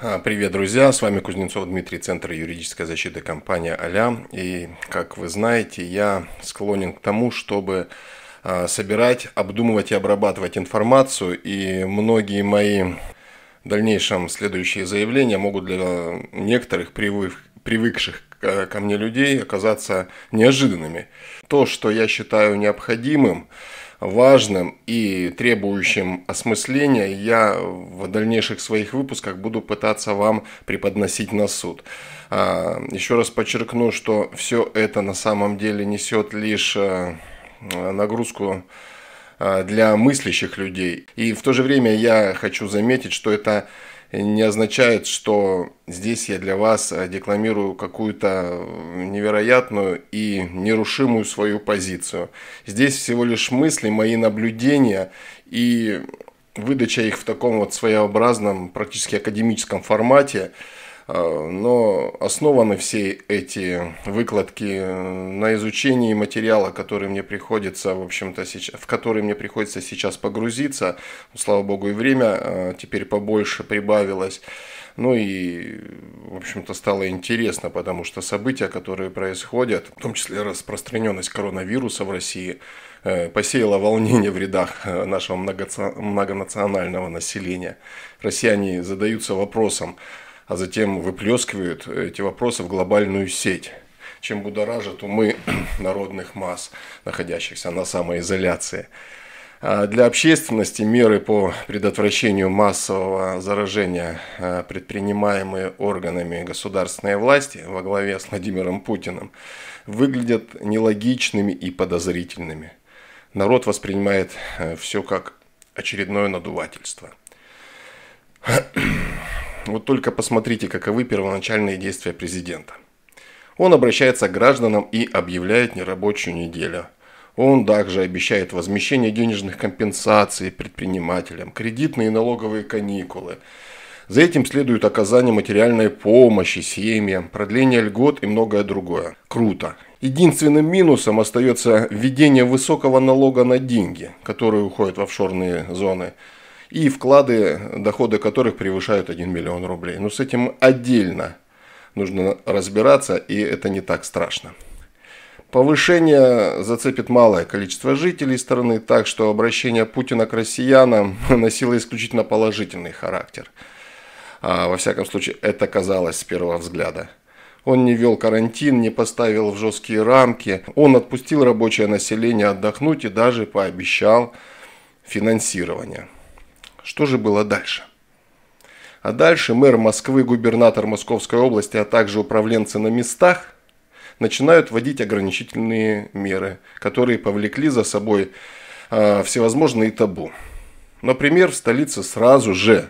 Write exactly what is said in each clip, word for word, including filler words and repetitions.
А, Привет, друзья! С вами Кузнецов Дмитрий, Центр юридической защиты, компания «Аля». И, как вы знаете, я склонен к тому, чтобы а, собирать, обдумывать и обрабатывать информацию. И многие мои в дальнейшем следующие заявления могут для некоторых привык, привыкших ко ко мне людей оказаться неожиданными. То, что я считаю необходимым, важным и требующим осмысления, я в дальнейших своих выпусках буду пытаться вам преподносить на суд. Еще раз подчеркну, что все это на самом деле несет лишь нагрузку для мыслящих людей. И в то же время я хочу заметить, что это не означает, что здесь я для вас декламирую какую-то невероятную и нерушимую свою позицию. Здесь всего лишь мысли, мои наблюдения и выдача их в таком вот своеобразном, практически академическом формате. Но основаны все эти выкладки на изучении материала, который мне приходится, в общем-то, сейчас, в который мне приходится сейчас погрузиться. Слава богу, и время теперь побольше прибавилось. Ну и, в общем-то, стало интересно, потому что события, которые происходят, в том числе распространенность коронавируса в России, посеяла волнение в рядах нашего многонационального населения. Россияне задаются вопросом, а затем выплескивают эти вопросы в глобальную сеть, чем будоражат умы народных масс, находящихся на самоизоляции. А для общественности меры по предотвращению массового заражения, предпринимаемые органами государственной власти во главе с Владимиром Путиным, выглядят нелогичными и подозрительными. Народ воспринимает все как очередное надувательство. Вот только посмотрите, каковы первоначальные действия президента. Он обращается к гражданам и объявляет нерабочую неделю. Он также обещает возмещение денежных компенсаций предпринимателям, кредитные и налоговые каникулы. За этим следует оказание материальной помощи семьям, продление льгот и многое другое. Круто. Единственным минусом остается введение высокого налога на деньги, которые уходят в офшорные зоны, и вклады, доходы которых превышают один миллион рублей. Но с этим отдельно нужно разбираться, и это не так страшно. Повышение зацепит малое количество жителей страны, так что обращение Путина к россиянам носило исключительно положительный характер. А, во всяком случае, это казалось с первого взгляда. Он не ввел карантин, не поставил в жесткие рамки, он отпустил рабочее население отдохнуть и даже пообещал финансирование. Что же было дальше? А дальше мэр Москвы, губернатор Московской области, а также управленцы на местах начинают вводить ограничительные меры, которые повлекли за собой э, всевозможные табу. Например, в столице сразу же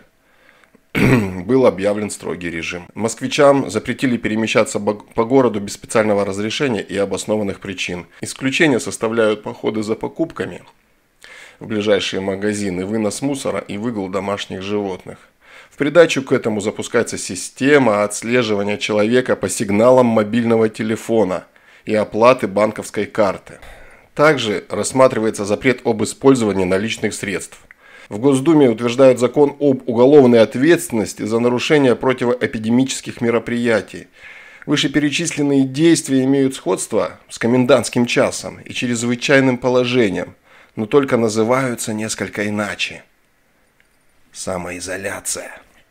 был объявлен строгий режим. Москвичам запретили перемещаться по городу без специального разрешения и обоснованных причин. Исключения составляют походы за покупками в ближайшие магазины, вынос мусора и выгул домашних животных. В придачу к этому запускается система отслеживания человека по сигналам мобильного телефона и оплаты банковской карты. Также рассматривается запрет об использовании наличных средств. В Госдуме утверждают закон об уголовной ответственности за нарушение противоэпидемических мероприятий. Вышеперечисленные действия имеют сходство с комендантским часом и чрезвычайным положением, но только называются несколько иначе. Самоизоляция.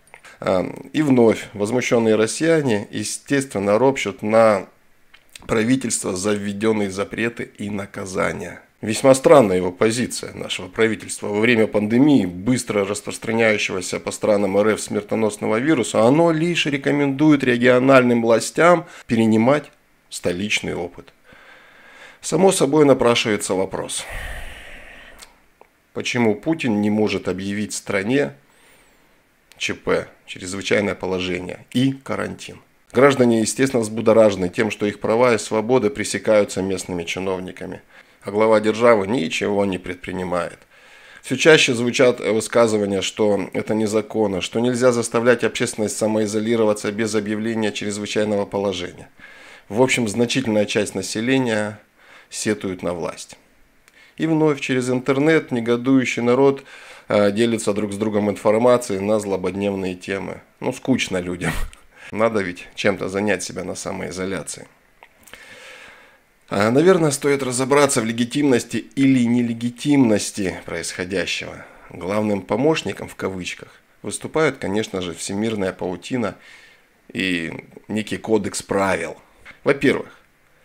И вновь возмущенные россияне, естественно, ропщут на правительство за введенные запреты и наказания. Весьма странная его позиция нашего правительства. Во время пандемии, быстро распространяющегося по странам РФ смертоносного вируса, оно лишь рекомендует региональным властям перенимать столичный опыт. Само собой напрашивается вопрос. Почему Путин не может объявить в стране ЧП, чрезвычайное положение и карантин? Граждане, естественно, взбудоражены тем, что их права и свободы пресекаются местными чиновниками, а глава державы ничего не предпринимает. Все чаще звучат высказывания, что это незаконно, что нельзя заставлять общественность самоизолироваться без объявления чрезвычайного положения. В общем, значительная часть населения сетует на власть. И вновь через интернет негодующий народ делятся друг с другом информацией на злободневные темы. Ну, скучно людям. Надо ведь чем-то занять себя на самоизоляции. Наверное, стоит разобраться в легитимности или нелегитимности происходящего. Главным помощником, в кавычках, выступают, конечно же, всемирная паутина и некий кодекс правил. Во-первых,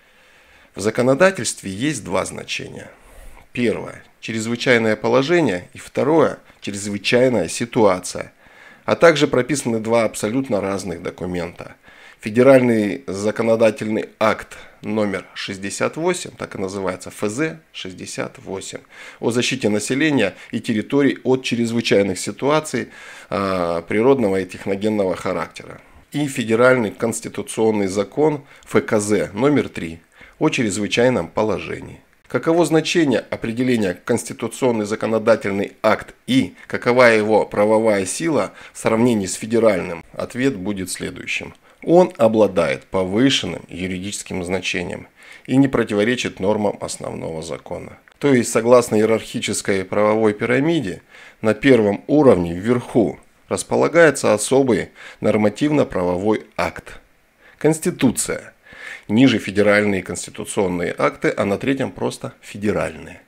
в законодательстве есть два значения. Первое – чрезвычайное положение, и второе – чрезвычайная ситуация. А также прописаны два абсолютно разных документа. Федеральный законодательный акт номер шестьдесят восемь, так и называется, эф зэ шестьдесят восемь, о защите населения и территорий от чрезвычайных ситуаций э, природного и техногенного характера. И Федеральный конституционный закон эф ка зэ номер три о чрезвычайном положении. Каково значение определения конституционный законодательный акт и какова его правовая сила в сравнении с федеральным? Ответ будет следующим. Он обладает повышенным юридическим значением и не противоречит нормам основного закона. То есть, согласно иерархической правовой пирамиде, на первом уровне вверху располагается особый нормативно-правовой акт – Конституция. Ниже федеральные конституционные акты, а на третьем просто федеральные.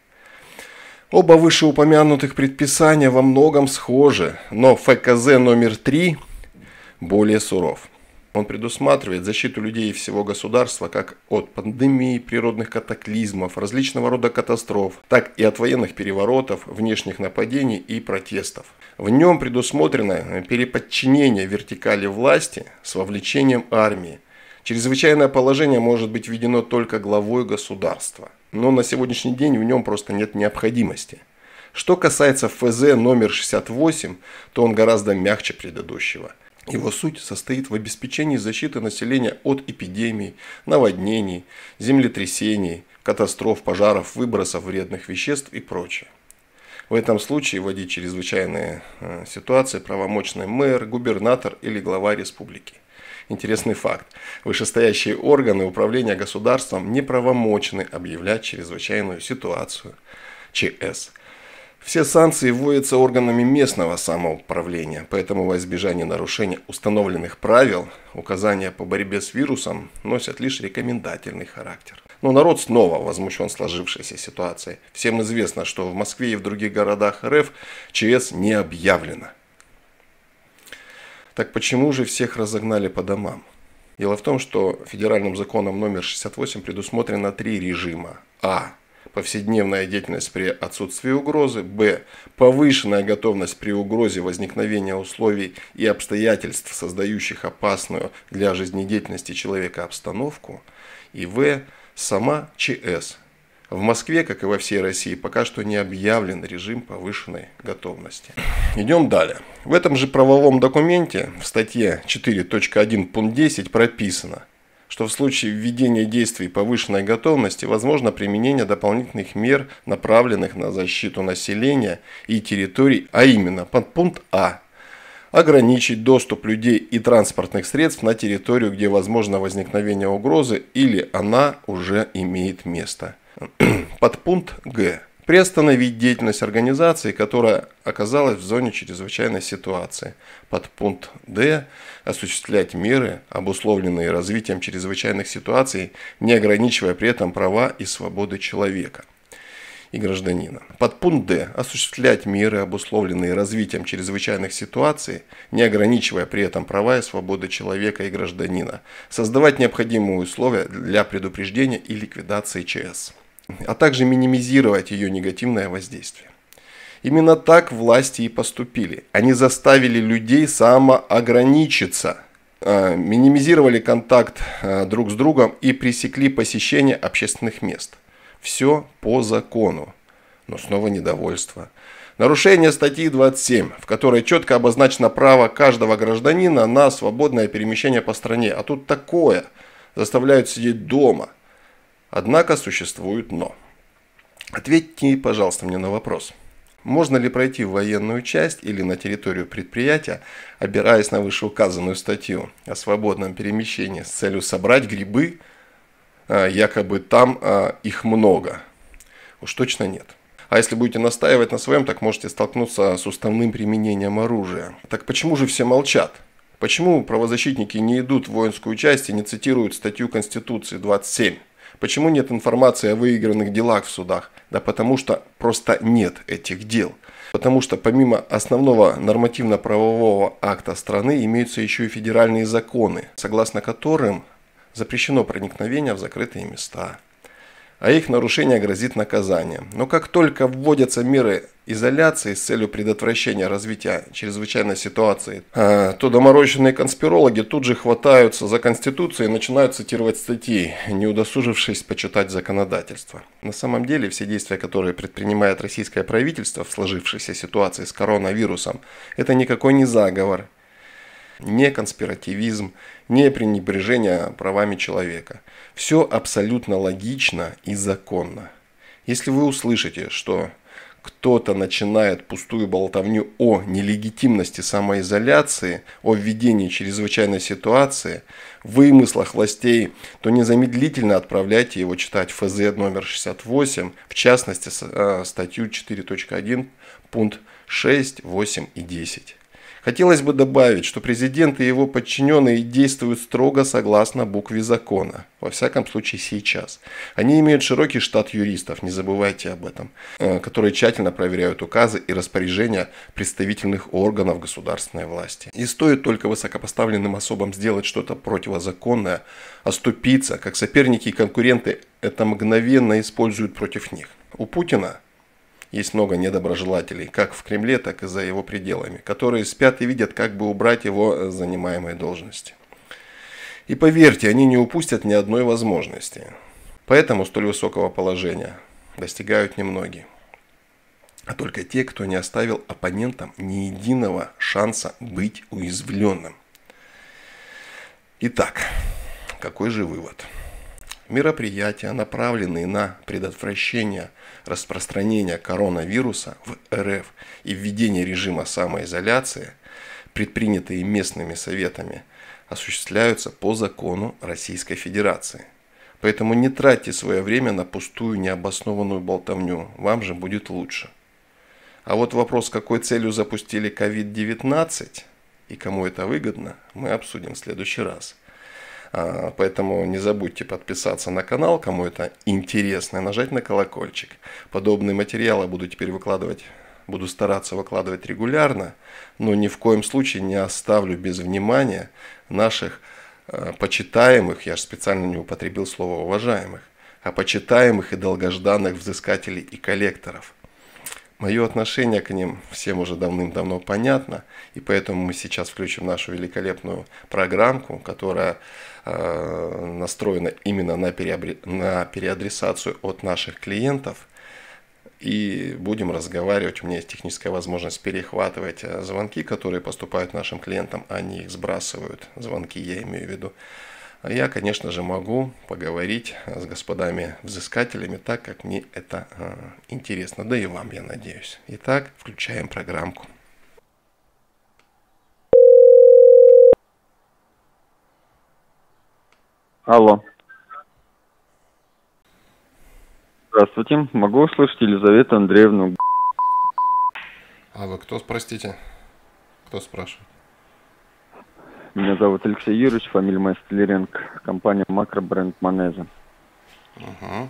Оба вышеупомянутых предписания во многом схожи, но эф ка зэ номер три более суров. Он предусматривает защиту людей и всего государства как от пандемий, природных катаклизмов, различного рода катастроф, так и от военных переворотов, внешних нападений и протестов. В нем предусмотрено переподчинение вертикали власти с вовлечением армии. Чрезвычайное положение может быть введено только главой государства, но на сегодняшний день в нем просто нет необходимости. Что касается эф зэ номер шестьдесят восемь, то он гораздо мягче предыдущего. Его суть состоит в обеспечении защиты населения от эпидемий, наводнений, землетрясений, катастроф, пожаров, выбросов вредных веществ и прочее. В этом случае вводить чрезвычайные ситуации правомочный мэр, губернатор или глава республики. Интересный факт. Вышестоящие органы управления государством неправомочны объявлять чрезвычайную ситуацию, че эс. Все санкции вводятся органами местного самоуправления, поэтому во избежание нарушения установленных правил указания по борьбе с вирусом носят лишь рекомендательный характер. Но народ снова возмущен сложившейся ситуацией. Всем известно, что в Москве и в других городах эр эф че эс не объявлено. Так почему же всех разогнали по домам? Дело в том, что федеральным законом номер шестьдесят восемь предусмотрено три режима. А. Повседневная деятельность при отсутствии угрозы. Б. Повышенная готовность при угрозе возникновения условий и обстоятельств, создающих опасную для жизнедеятельности человека обстановку. И В. Сама че эс. В Москве, как и во всей России, пока что не объявлен режим повышенной готовности. Идем далее. В этом же правовом документе в статье четыре точка один пункт десять прописано, что в случае введения действий повышенной готовности возможно применение дополнительных мер, направленных на защиту населения и территорий, а именно подпункт А. Ограничить доступ людей и транспортных средств на территорию, где возможно возникновение угрозы или она уже имеет место. Подпункт Г. Приостановить деятельность организации, которая оказалась в зоне чрезвычайной ситуации. Подпункт Д. Осуществлять меры, обусловленные развитием чрезвычайных ситуаций, не ограничивая при этом права и свободы человека и гражданина. Подпункт Д. Осуществлять меры, обусловленные развитием чрезвычайных ситуаций, не ограничивая при этом права и свободы человека и гражданина. Создавать необходимые условия для предупреждения и ликвидации че эс, а также минимизировать ее негативное воздействие. Именно так власти и поступили. Они заставили людей самоограничиться, минимизировали контакт друг с другом и пресекли посещение общественных мест. Все по закону. Но снова недовольство. Нарушение статьи двадцать семь, в которой четко обозначено право каждого гражданина на свободное перемещение по стране. А тут такое. Заставляют сидеть дома. Однако существует но. Ответьте, пожалуйста, мне на вопрос. Можно ли пройти в военную часть или на территорию предприятия, опираясь на вышеуказанную статью о свободном перемещении с целью собрать грибы, якобы там их много? Уж точно нет. А если будете настаивать на своем, так можете столкнуться с уставным применением оружия. Так почему же все молчат? Почему правозащитники не идут в воинскую часть и не цитируют статью Конституции двадцать семь? Почему нет информации о выигранных делах в судах? Да потому что просто нет этих дел. Потому что помимо основного нормативно-правового акта страны имеются еще и федеральные законы, согласно которым запрещено проникновение в закрытые места, а их нарушение грозит наказанием. Но как только вводятся меры изоляции с целью предотвращения развития чрезвычайной ситуации, то доморощенные конспирологи тут же хватаются за Конституцию и начинают цитировать статьи, не удосужившись почитать законодательство. На самом деле все действия, которые предпринимает российское правительство в сложившейся ситуации с коронавирусом, это никакой не заговор, не конспиративизм, не пренебрежение правами человека. Все абсолютно логично и законно. Если вы услышите, что кто-то начинает пустую болтовню о нелегитимности самоизоляции, о введении чрезвычайной ситуации, в вымыслах властей, то незамедлительно отправляйте его читать эф зэ номер шестьдесят восемь, в частности статью четыре точка один, пункт шесть, восемь и десять. Хотелось бы добавить, что президент и его подчиненные действуют строго согласно букве закона, во всяком случае сейчас. Они имеют широкий штат юристов, не забывайте об этом, которые тщательно проверяют указы и распоряжения представительных органов государственной власти. И стоит только высокопоставленным особам сделать что-то противозаконное, оступиться, как соперники и конкуренты это мгновенно используют против них. У Путина есть много недоброжелателей, как в Кремле, так и за его пределами, которые спят и видят, как бы убрать его с занимаемой должности. И поверьте, они не упустят ни одной возможности. Поэтому столь высокого положения достигают немногие. А только те, кто не оставил оппонентам ни единого шанса быть уязвленным. Итак, какой же вывод? Мероприятия, направленные на предотвращение распространения коронавируса в эр эф и введение режима самоизоляции, предпринятые местными советами, осуществляются по закону Российской Федерации. Поэтому не тратьте свое время на пустую необоснованную болтовню, вам же будет лучше. А вот вопрос, с какой целью запустили ковид девятнадцать и кому это выгодно, мы обсудим в следующий раз. Поэтому не забудьте подписаться на канал, кому это интересно, и нажать на колокольчик. Подобные материалы буду теперь выкладывать, буду стараться выкладывать регулярно, но ни в коем случае не оставлю без внимания наших э, почитаемых, я же специально не употребил слово уважаемых, а почитаемых и долгожданных взыскателей и коллекторов. Мое отношение к ним всем уже давным-давно понятно, и поэтому мы сейчас включим нашу великолепную программку, которая э, настроена именно на, переобре... на переадресацию от наших клиентов, и будем разговаривать. У меня есть техническая возможность перехватывать звонки, которые поступают нашим клиентам, они их сбрасывают, звонки я имею в виду. А я, конечно же, могу поговорить с господами взыскателями так, как мне это э, интересно. Да и вам, я надеюсь. Итак, включаем программку. Алло. Здравствуйте. Могу услышать Елизавету Андреевну? А вы кто, простите? Кто спрашивает? Меня зовут Алексей Юрьевич, фамилия моя Столяренко, компания Макробренд Манеза. Угу.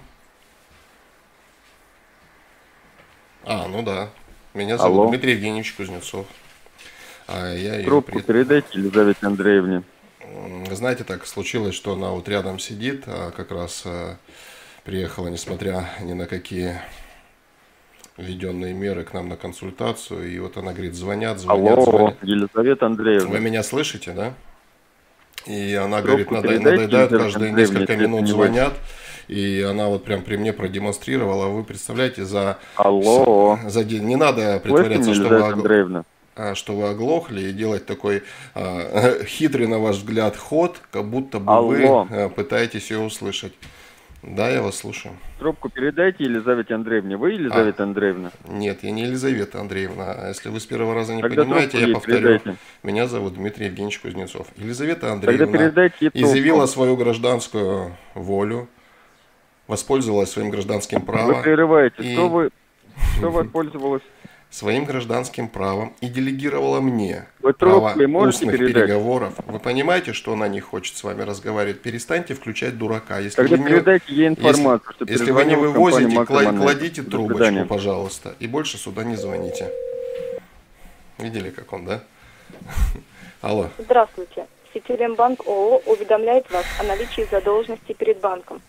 А, ну да. Меня зовут Алло. Дмитрий Евгеньевич Кузнецов. А я Трубку пред... передайте Елизавете Андреевне. Знаете, так случилось, что она вот рядом сидит, а как раз а, приехала, несмотря ни на какие введенные меры, к нам на консультацию, и вот она говорит, звонят, звонят, Алло, звонят. Елизавета Андреевна. Вы меня слышите, да? И она Трубку говорит, надоедают, каждые несколько минут звонят, и она вот прям при мне продемонстрировала, вы представляете, за, Алло. за день, не надо притворяться, что вы, Андреевна. что вы оглохли, и делать такой а, хитрый, на ваш взгляд, ход, как будто бы Алло. вы пытаетесь ее услышать. Да, я вас слушаю. Трубку передайте Елизавете Андреевне. Вы Елизавета а, Андреевна? Нет, я не Елизавета Андреевна. А если вы с первого раза не Тогда понимаете, я повторю. Передайте. Меня зовут Дмитрий Евгеньевич Кузнецов. Елизавета Андреевна передайте изъявила свою гражданскую волю, воспользовалась своим гражданским правом. Вы прерываете. И... Что вы... Что воспользовалась? Своим гражданским правом и делегировала мне Вы право трубку можете устных передать? переговоров. Вы понимаете, что она не хочет с вами разговаривать? Перестаньте включать дурака. Если Тогда вы не, передайте ей информацию, если, что если вы не перезвонила компания вывозите, кла- Макроманет. кладите До трубочку, свидания. пожалуйста, и больше сюда не звоните. Видели, как он, да? Алло. Здравствуйте. Сетелембанк ООО уведомляет вас о наличии задолженности перед банком.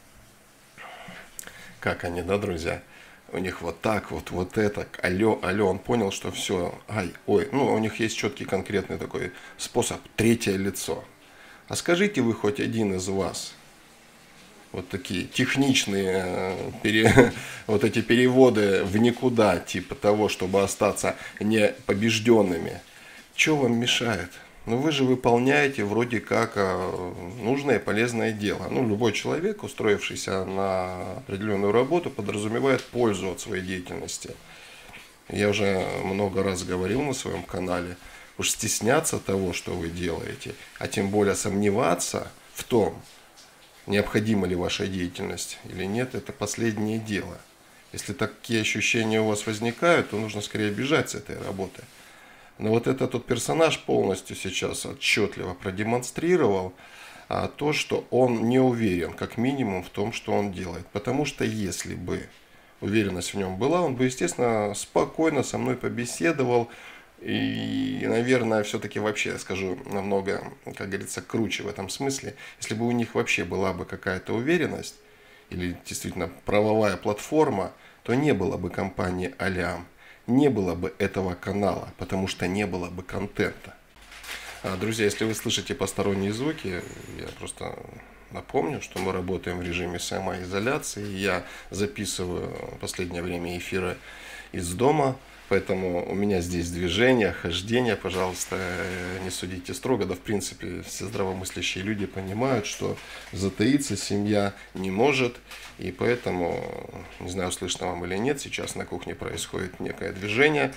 Как они, да, друзья? У них вот так вот, вот это, алло, алло, он понял, что все, ай, ой, ну, у них есть четкий конкретный такой способ, третье лицо. А скажите вы хоть один из вас, вот такие техничные, э, пере, вот эти переводы в никуда, типа того, чтобы остаться не побежденными, что вам мешает? Ну, вы же выполняете вроде как нужное и полезное дело. Ну, любой человек, устроившийся на определенную работу, подразумевает пользу от своей деятельности. Я уже много раз говорил на своем канале, уж стесняться того, что вы делаете, а тем более сомневаться в том, необходима ли ваша деятельность или нет, это последнее дело. Если такие ощущения у вас возникают, то нужно скорее бежать с этой работы. Но вот этот тот персонаж полностью сейчас отчетливо продемонстрировал а, то, что он не уверен, как минимум, в том, что он делает. Потому что если бы уверенность в нем была, он бы, естественно, спокойно со мной побеседовал. И, наверное, все-таки вообще, я скажу, намного, как говорится, круче в этом смысле. Если бы у них вообще была бы какая-то уверенность, или действительно правовая платформа, то не было бы компании Алям. Не было бы этого канала, потому что не было бы контента. Друзья, если вы слышите посторонние звуки, я просто напомню, что мы работаем в режиме самоизоляции. Я записываю в последнее время эфиры из дома, поэтому у меня здесь движение, хождение, пожалуйста, не судите строго. Да, в принципе, все здравомыслящие люди понимают, что затаиться семья не может. И поэтому, не знаю, слышно вам или нет, сейчас на кухне происходит некое движение.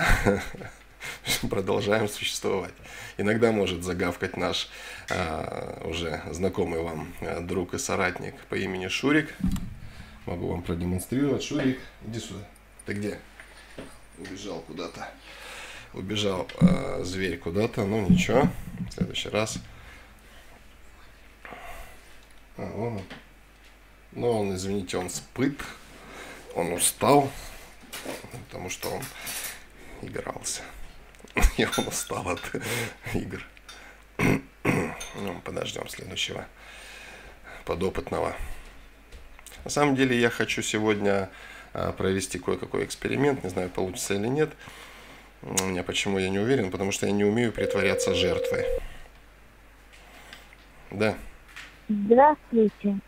Продолжаем существовать. Иногда может загавкать наш а, уже знакомый вам друг и соратник по имени Шурик. Могу вам продемонстрировать. Шурик, иди сюда. Ты где? Убежал куда-то. Убежал а, зверь куда-то. Ну ничего. В следующий раз. А, вон он. Но он, извините, он спит, он устал, потому что он игрался. И он устал от игр. Ну, подождем следующего подопытного. На самом деле я хочу сегодня провести кое-какой эксперимент. Не знаю, получится или нет. У меня почему я не уверен, потому что я не умею притворяться жертвой. Да. Здравствуйте.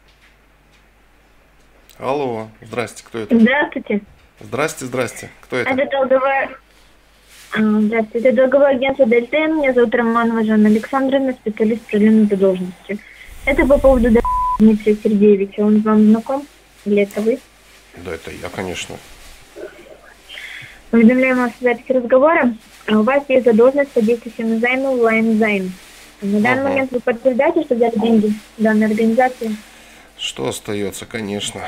Алло, здрасте, кто это? Здравствуйте. Здрасте, здрасте, кто это? Это долговое... Здравствуйте, это долговое агентство Дельтен. Меня зовут Романова Жанна Александровна, специалист по управлению задолженностью. Это по поводу Дмитрия Сергеевича. Он вам знаком? Или это вы? Да, это я, конечно. Уведомляем вас о записи разговора. У вас есть задолженность по действующему займу Лайм Займ. На данный Ага. момент вы подтверждаете, что взяли деньги в данной организации? Что остается, конечно.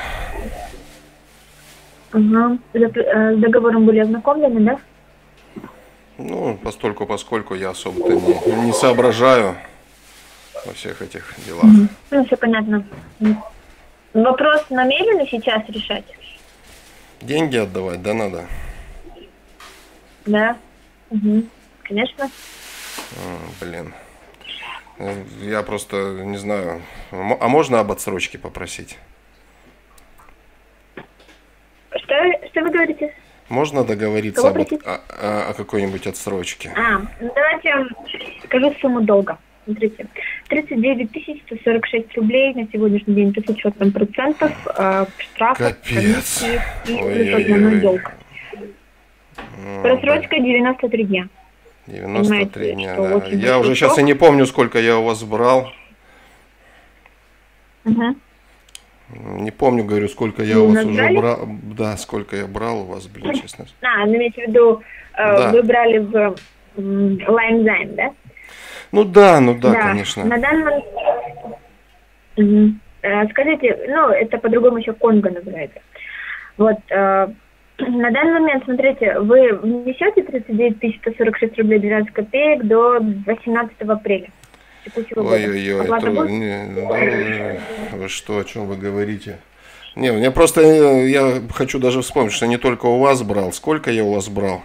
Ага. С договором были ознакомлены, да? Ну, постольку, поскольку я особо-то не, не соображаю во всех этих делах. Угу. Ну, все понятно. Вопрос намерены сейчас решать? Деньги отдавать, да, надо? Да. Угу. Конечно. А, блин. Я просто не знаю. А можно об отсрочке попросить? Что, что вы говорите? Можно договориться об, от- о, о- о какой-нибудь отсрочке? А, ну давайте я вам скажу сумму долга. Смотрите, тридцать девять тысяч сто сорок шесть рублей на сегодняшний день с учетом процентов, э, штрафов, Капец. комиссии и Ой-ой-ой. основной долг. Ну, Просрочка девяносто три дня. девяносто три Понимаете, дня, что да. очень Я большой уже сейчас и срок. не помню, сколько я у вас брал. Угу. Не помню, говорю, сколько я Вы у вас нас уже брали? брал. Да, сколько я брал у вас, блин, честно. А, ну имеете в виду, э, Да. вы брали в Лайм Займ, да? Ну да, ну да, конечно. На данный момент... Мгм. Э, Скажите, ну, это по-другому еще Конго называется. Вот, э, На данный момент, смотрите, вы внесете тридцать девять тысяч сто сорок шесть рублей двенадцать копеек до восемнадцатого апреля текущего года. Ой-ой-ой, это вы, не, да, вы что, о чем вы говорите? Не, мне просто, я хочу даже вспомнить, что не только у вас брал. Сколько я у вас брал?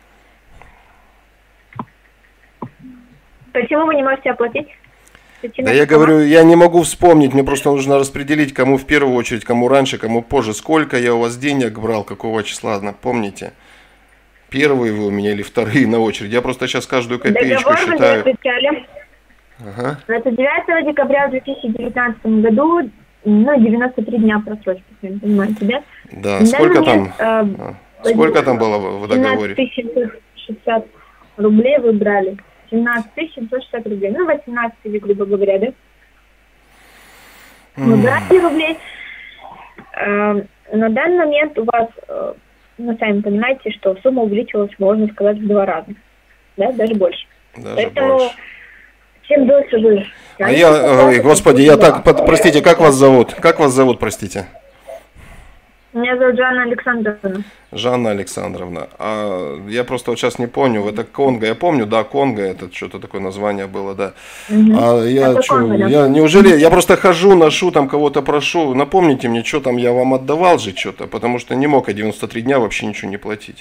Почему вы не можете оплатить? Да я говорю, я не могу вспомнить, мне просто нужно распределить, кому в первую очередь, кому раньше, кому позже. Сколько я у вас денег брал, какого числа, напомните? Первые вы у меня или вторые на очередь? Я просто сейчас каждую копеечку Договор считаю. вы не Ага. двадцать девятого декабря две тысячи девятнадцатом году, ну, девяносто три дня просрочки, вы понимаете, да? Да, сколько там, э, сколько там было в договоре? семнадцать тысяч семьсот шестьдесят рублей вы брали. семнадцать тысяч семьсот шестьдесят рублей, ну, восемнадцать тысяч, грубо говоря, да? Вы брали рублей. Э, на данный момент у вас, э, ну, сами понимаете, что сумма увеличилась, можно сказать, в два раза, да, даже больше. Даже Поэтому больше. чем дольше вы... А я, ой, господи, я так, под, простите, как вас зовут? Как вас зовут, простите? Меня зовут Жанна Александровна. Жанна Александровна. А я просто вот сейчас не помню, это Конго, я помню, да, Конго, это что-то такое название было, да. Угу. А я Это что, Конго, да. я, неужели, я просто хожу, ношу, там кого-то прошу, напомните мне, что там я вам отдавал же что-то, потому что не мог я девяносто три дня вообще ничего не платить.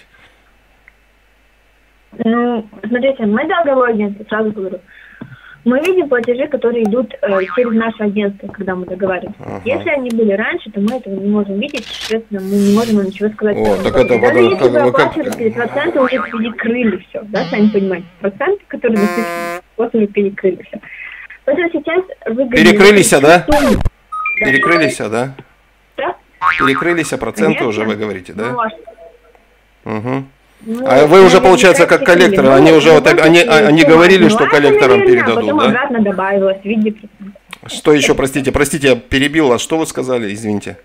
Ну, смотрите, мы долговое агентство, сразу говорю. Мы видим платежи, которые идут э, через наше агентство, когда мы договариваемся. Ага. Если они были раньше, то мы этого не можем видеть, соответственно, мы не можем вам ничего сказать. О, так это даже потом, если как, вы вы как... оплачиваете, проценты уже перекрыли все, да, сами понимаете. Проценты, которые написаны, вот уже перекрыли все. Поэтому сейчас вы... Перекрылись, да? Да. Перекрылись, да? Да? Перекрылись, а проценты Конечно. уже вы говорите, да? Ну, может. Угу. Ну, А вы уже, наверняка, получается, как коллекторы, они уже вот, они, они говорили, что коллекторам передадут, потом да? обратно добавилось в виде процентов. Что еще, простите, простите, я перебил вас, что вы сказали, извините?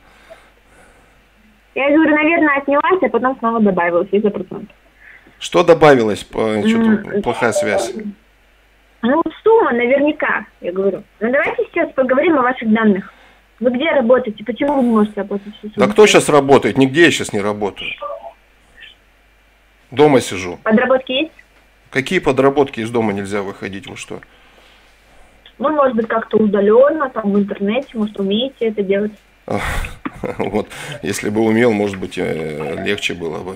Я говорю, наверное, отнялась, а потом снова добавилась из-за процентов. Что добавилось? Что-то плохая связь. Ну, сумма наверняка, я говорю. Ну, давайте сейчас поговорим о ваших данных. Вы где работаете? Почему вы не можете оплатить всю сумму? Да кто сейчас работает? Нигде я сейчас не работаю. Дома сижу. Подработки есть? Какие подработки, из дома нельзя выходить? Вы что? Ну, может быть, как-то удаленно, там, в интернете, может, умеете это делать. Вот, если бы умел, может быть, легче было бы.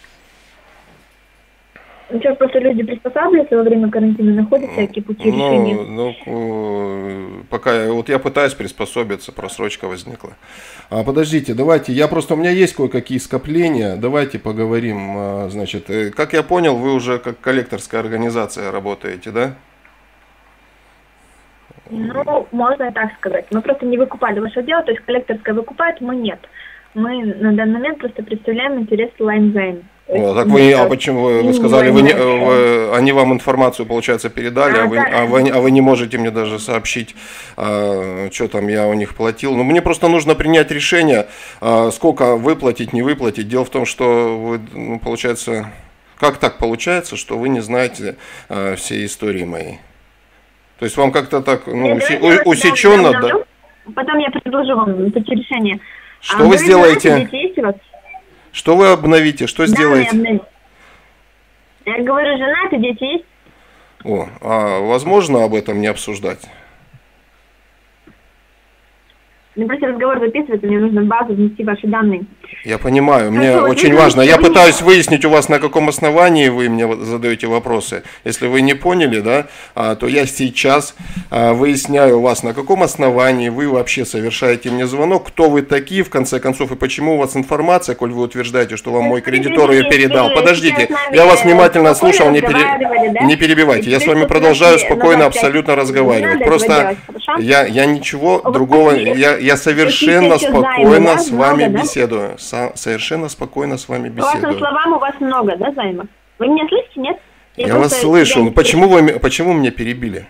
Сейчас просто люди приспосабливаются во время карантина, находят всякие пути решения. Ну, ну, пока вот я пытаюсь приспособиться, просрочка возникла. А, подождите, давайте, я просто, у меня есть кое-какие скопления, давайте поговорим, значит, как я понял, вы уже как коллекторская организация работаете, да? Ну, можно и так сказать. Мы просто не выкупали ваше дело, то есть коллекторская выкупает, мы нет. Мы на данный момент просто представляем интерес Лайнзайн. О, так вы, а почему вы, вы сказали, вы не, вы, они вам информацию, получается, передали, а, а, вы, а, вы, а вы не можете мне даже сообщить, а, что там я у них платил. Ну, мне просто нужно принять решение, а, сколько выплатить, не выплатить. Дело в том, что вы, ну, получается, как так получается, что вы не знаете а, всей истории моей? То есть вам как-то так, ну, уси, у, усеченно, да? Потом я предложу вам это решение. Что а вы сделаете? Дети есть у вас? Что вы обновите? Что да, сделаете? Я, я говорю, женаты, дети есть? О, а возможно об этом не обсуждать? Ну, просто разговор записывается, мне нужно в базу внести ваши данные. Я понимаю, мне Хорошо, очень вы важно. Я вы... пытаюсь выяснить у вас, на каком основании вы мне задаете вопросы. Если вы не поняли, да, то я сейчас выясняю у вас, на каком основании вы вообще совершаете мне звонок, кто вы такие, в конце концов, и почему у вас информация, коль вы утверждаете, что вам мой кредитор ее передал. Подождите, я вас внимательно слушал, не, пере... да? не перебивайте. Я с вами продолжаю спокойно, абсолютно разговаривать. Просто я, я ничего другого... Я, Я совершенно спокойно займа, с вами много, беседую. Да? Со совершенно спокойно с вами беседую. По вашим словам, у вас много, да, займа? Вы меня слышите, нет? Я, Я вас слышу. Ну, почему вы, почему меня перебили?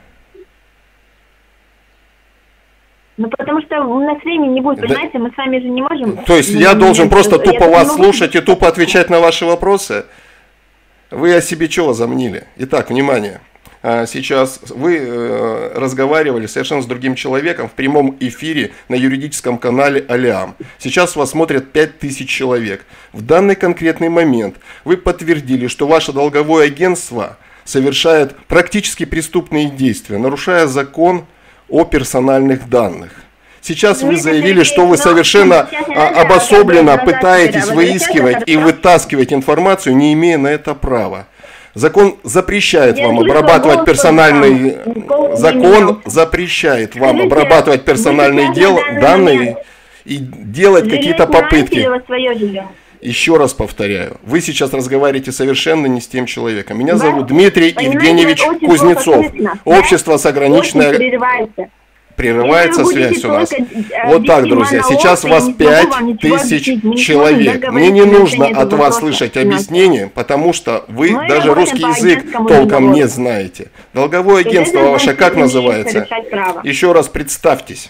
Ну, потому что у нас времени не будет, понимаете, да. Мы с вами же не можем... То есть я должен просто тупо вас слушать и тупо отвечать на ваши вопросы? Вы о себе что возомнили? Итак, внимание. сейчас вы разговаривали совершенно с другим человеком в прямом эфире на юридическом канале Алиам. Сейчас вас смотрят пять тысяч человек. В данный конкретный момент вы подтвердили, что ваше долговое агентство совершает практически преступные действия, нарушая закон о персональных данных. Сейчас вы заявили, что вы совершенно обособленно пытаетесь выискивать и вытаскивать информацию, не имея на это права. Закон запрещает вам обрабатывать персональные... Закон запрещает вам обрабатывать персональные дел, данные и делать какие-то попытки. Еще раз повторяю, вы сейчас разговариваете совершенно не с тем человеком. Меня зовут Дмитрий Евгеньевич Кузнецов. Общество с ограниченной... Прерывается связь у нас. Вот так, друзья. Сейчас у вас пять тысяч человек. Мне не нужно от вас слышать объяснения, потому что вы даже русский язык толком не знаете. Долговое агентство ваше как называется? Еще раз представьтесь.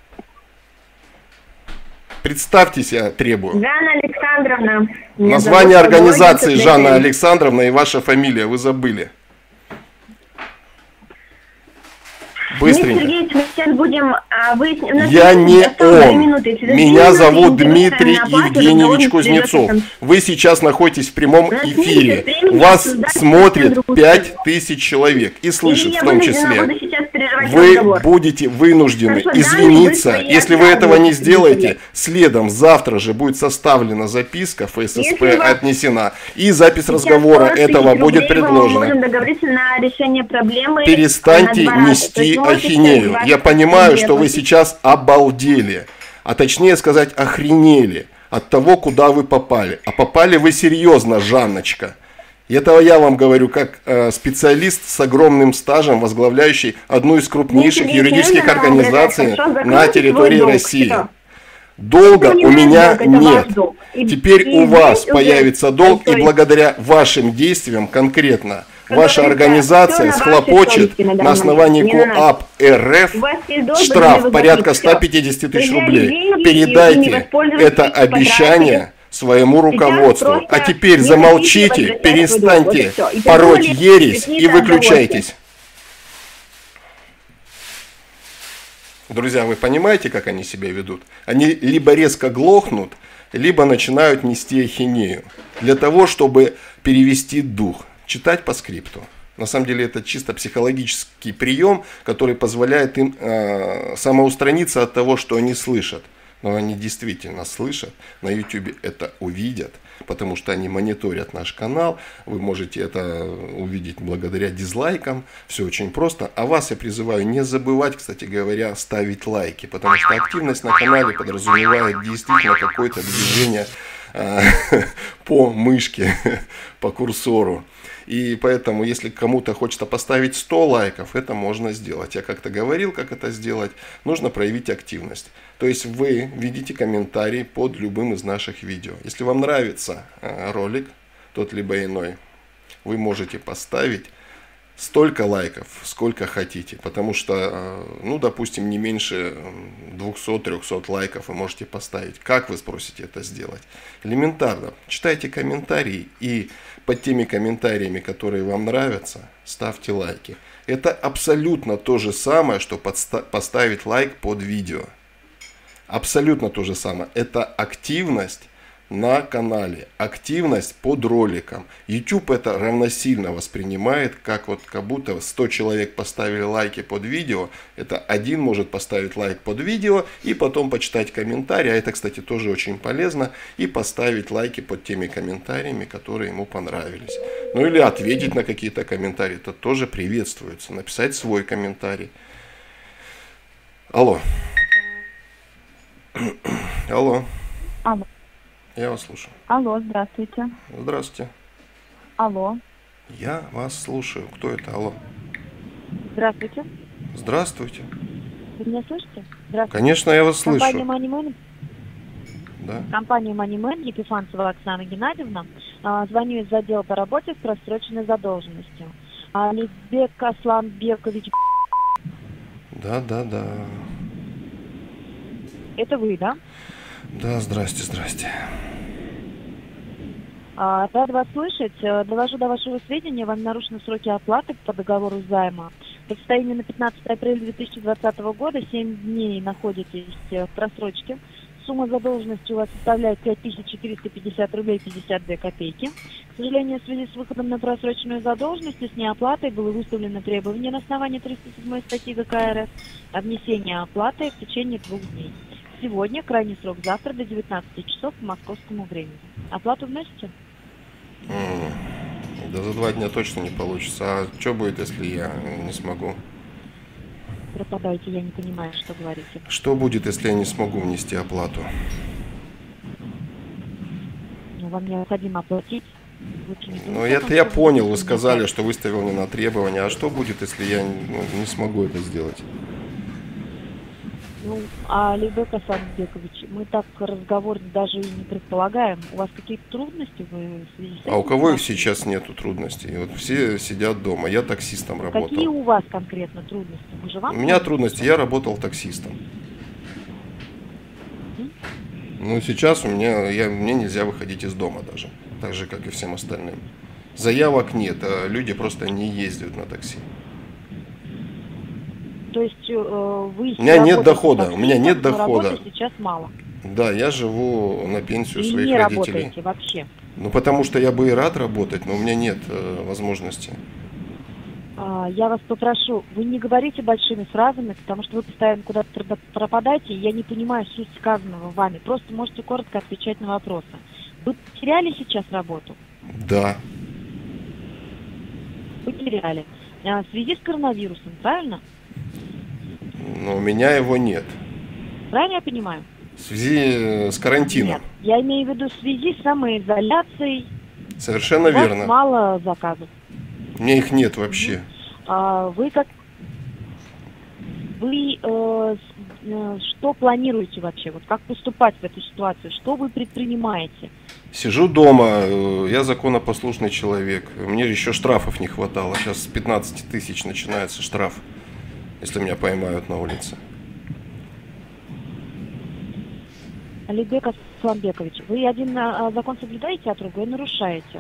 Представьтесь, я требую. Жанна Александровна. Название организации Жанна Александровна и ваша фамилия вы забыли. Быстренько. Сергеевич, мы сейчас будем а, выяснить... Я не он. Минуты. Меня зовут Дмитрий Евгеньевич Кузнецов. Вы сейчас находитесь в прямом эфире. Вас смотрит пять тысяч человек и слышит в том числе. Вы будете вынуждены извиниться. Если вы этого не сделаете, следом завтра же будет составлена записка, эф эс эс пэ отнесена, и запись разговора этого будет предложена. Перестаньте нести ахинею. Я понимаю, что вы сейчас обалдели, а точнее сказать охренели от того, куда вы попали. А попали вы серьезно, Жанночка. И этого я вам говорю как э, специалист с огромным стажем, возглавляющий одну из крупнейших юридических организаций на территории России. Долга у меня нет. Теперь у вас появится долг, и благодаря вашим действиям конкретно ваша организация схлопочет на основании КоАП эр эф штраф порядка ста пятидесяти тысяч рублей. Передайте это обещание своему руководству. А теперь замолчите, перестаньте пороть ересь и выключайтесь. Друзья, вы понимаете, как они себя ведут? Они либо резко глохнут, либо начинают нести ахинею. Для того, чтобы перевести дух. Читать по скрипту. На самом деле это чисто психологический прием, который позволяет им э, самоустраниться от того, что они слышат. Но они действительно слышат, на ютубе это увидят, потому что они мониторят наш канал. Вы можете это увидеть благодаря дизлайкам. Все очень просто. А вас я призываю не забывать, кстати говоря, ставить лайки, потому что активность на канале подразумевает действительно какое-то движение э, по мышке, по курсору. И поэтому, если кому-то хочется поставить сто лайков, это можно сделать. Я как-то говорил, как это сделать. Нужно проявить активность. То есть вы видите комментарий под любым из наших видео. Если вам нравится ролик, тот либо иной, вы можете поставить столько лайков, сколько хотите. Потому что, ну, допустим, не меньше двухсот-трехсот лайков вы можете поставить. Как вы спросите это сделать? Элементарно. Читайте комментарии и под теми комментариями, которые вам нравятся, ставьте лайки. Это абсолютно то же самое, что поставить лайк под видео. Абсолютно то же самое. Это активность на канале, активность под роликом. YouTube это равносильно воспринимает, как вот как будто сто человек поставили лайки под видео. Это один может поставить лайк под видео и потом почитать комментарии. А это, кстати, тоже очень полезно. И поставить лайки под теми комментариями, которые ему понравились. Ну или ответить на какие-то комментарии. Это тоже приветствуется. Написать свой комментарий. Алло. Алло. Алло. Я вас слушаю. Алло, здравствуйте. Здравствуйте. Алло. Я вас слушаю. Кто это? Алло. Здравствуйте. Здравствуйте. Вы меня слышите? Здравствуйте. Конечно, я вас слышу. Компания MoneyMan. Да. Компания MoneyMan, Епифанцева Оксана Геннадьевна. А, звоню из отдела по работе с просроченной задолженностью. Алибек Асланбекович. Да, да, да. Это вы, да? Да, здрасте, здрасте. А, Рад вас слышать. Э, Довожу до вашего сведения, вам нарушены сроки оплаты по договору займа. По состоянию на пятнадцатое апреля две тысячи двадцатого года семь дней находитесь э, в просрочке. Сумма задолженности у вас составляет пять тысяч четыреста пятьдесят рублей пятьдесят две копейки. К сожалению, в связи с выходом на просроченную задолженность с неоплатой было выставлено требование на основании триста седьмой статьи ГК РФ о внесении оплаты в течение двух дней. Сегодня крайний срок завтра до девятнадцати часов по московскому времени. Оплату вносите? М, Да за два дня точно не получится. А что будет, если я не смогу? Пропадаете, я не понимаю, что говорите. Что будет, если я не смогу внести оплату? Ну, вам необходимо оплатить. Лучше не Ну, думайте о том, это я что понял, вы будете сказали, вносить. что выставил не на требования. А что будет, если я ну, не смогу это сделать? Ну, а Алибек Асанбекович, мы так разговор даже и не предполагаем. У вас какие-то трудности вы в связи с этим? А у кого их сейчас нету трудностей? Вот все сидят дома. Я таксистом Какие работал. у вас конкретно трудности? Вы же вам У меня трудности, я работал таксистом. Ну, сейчас у меня, я, мне нельзя выходить из дома даже. Так же, как и всем остальным. Заявок нет, а люди просто не ездят на такси. То есть э, вы... У меня нет работаете дохода, таксистом, у меня нет но дохода. работы сейчас мало. Да, я живу на пенсию И своих не родителей. работаете вообще. Ну, потому что я бы и рад работать, но у меня нет э, возможности. А, Я вас попрошу, вы не говорите большими фразами, потому что вы постоянно куда-то тр- пропадаете, и я не понимаю суть сказанного вами. Просто можете коротко отвечать на вопросы. Вы потеряли сейчас работу? Да, Потеряли. А, В связи с коронавирусом, правильно? но у меня его нет. Правильно я понимаю? В связи э, с карантином. Нет. Я имею в виду в связи с самоизоляцией. Совершенно У вас верно. мало заказов. У меня их нет вообще. А, Вы как... Вы э, с- э, что планируете вообще? Вот как поступать в этой ситуации? Что вы предпринимаете? Сижу дома, э, я законопослушный человек. Мне еще штрафов не хватало. Сейчас с пятнадцати тысяч начинается штраф, если меня поймают на улице. Алибек Асламбекович, вы один а, закон соблюдаете, а другой нарушаете.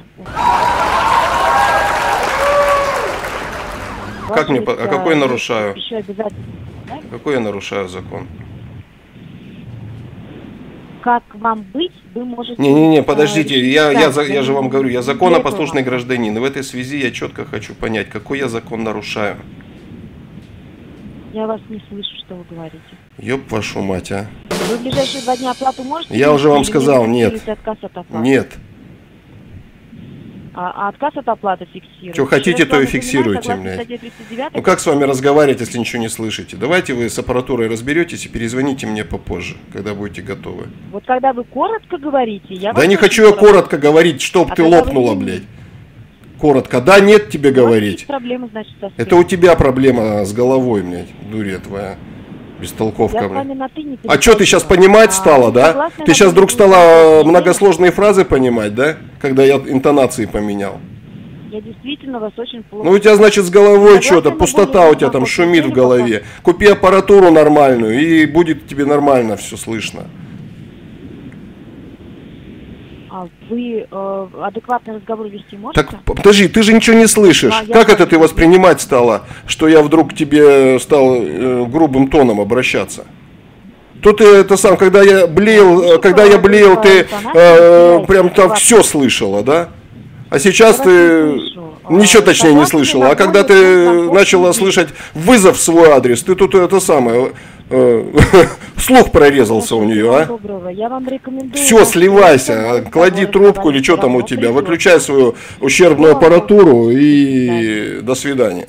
Как мне по- а какой нарушаю? Еще обязательно. Да? Какой я нарушаю закон? Как вам быть, вы можете... Не-не-не, э, подождите, решить я, я, за- сами. я же вам говорю, я Для законопослушный этого- гражданин. И в этой связи я четко хочу понять, какой я закон нарушаю. Я вас не слышу, что вы говорите. Ёб вашу мать, а. Вы в ближайшие два дня оплату можете? Я уже вам внести сказал, или нет. фиксируете отказ от оплаты? Нет. А, а отказ от оплаты фиксируете? Чё хотите, Что то и с вами фиксируйте, занимается, блядь. согласно статье тридцать девятой? Ну как с вами разговаривать, если ничего не слышите? Давайте вы с аппаратурой разберетесь и перезвоните мне попозже, когда будете готовы. Вот когда вы коротко говорите, я Да вас не очень хочу я коротко. коротко говорить, чтоб А ты когда вы лопнула, не- блядь. Коротко. Да, нет тебе У вас говорить. есть проблемы, значит, со Это у тебя проблема с головой, блядь, дурья твоя. Бестолковка, Я с вами блядь. на «ты» не А что, ты сейчас переходила. понимать А, стала, да? согласна Ты на сейчас то, вдруг что вы стала говорите? многосложные фразы понимать, да? Когда я интонации поменял. Я действительно вас очень плохо... Ну у тебя, значит, с головой Согласна что-то, на пустота более у тебя там глубокую шумит в тему, голове. Купи аппаратуру нормальную, и будет тебе нормально все слышно. А вы э, адекватный разговор вести можете? Так, подожди, ты же ничего не слышишь. Да, я Как это слышу. ты воспринимать стала, что я вдруг к тебе стал э, грубым тоном обращаться? Тут ты это сам, когда я блеял, э, когда я блеял, ты э, прям там все слышала, да? А сейчас Я вас ты не слышу. ничего А, точнее не согласны слышала. на А когда более ты комфортный начала день. слышать вызов в свой адрес, ты тут это самое, э, слух прорезался у нее, а? Доброго. Я вам рекомендую... Все, вас сливайся, телефон, клади разговор, трубку или что там у разговор тебя, придёт. выключай свою ущербную Всё, аппаратуру и до свидания.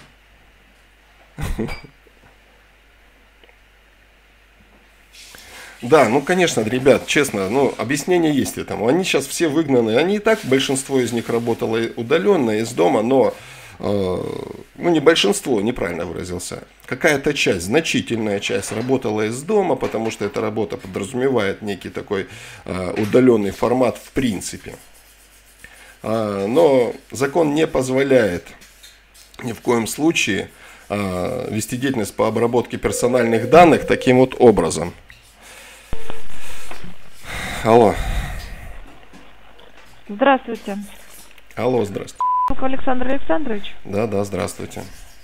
Да, ну конечно, ребят, честно, ну объяснение есть этому. Они сейчас все выгнаны, они и так, большинство из них работало удаленно из дома, но, э, ну не большинство, неправильно выразился, какая-то часть, значительная часть работала из дома, потому что эта работа подразумевает некий такой э, удаленный формат в принципе. А, но закон не позволяет ни в коем случае а, вести деятельность по обработке персональных данных таким вот образом. Алло. Здравствуйте. Алло, здравствуйте. Александр Александрович. Да, да, здравствуйте.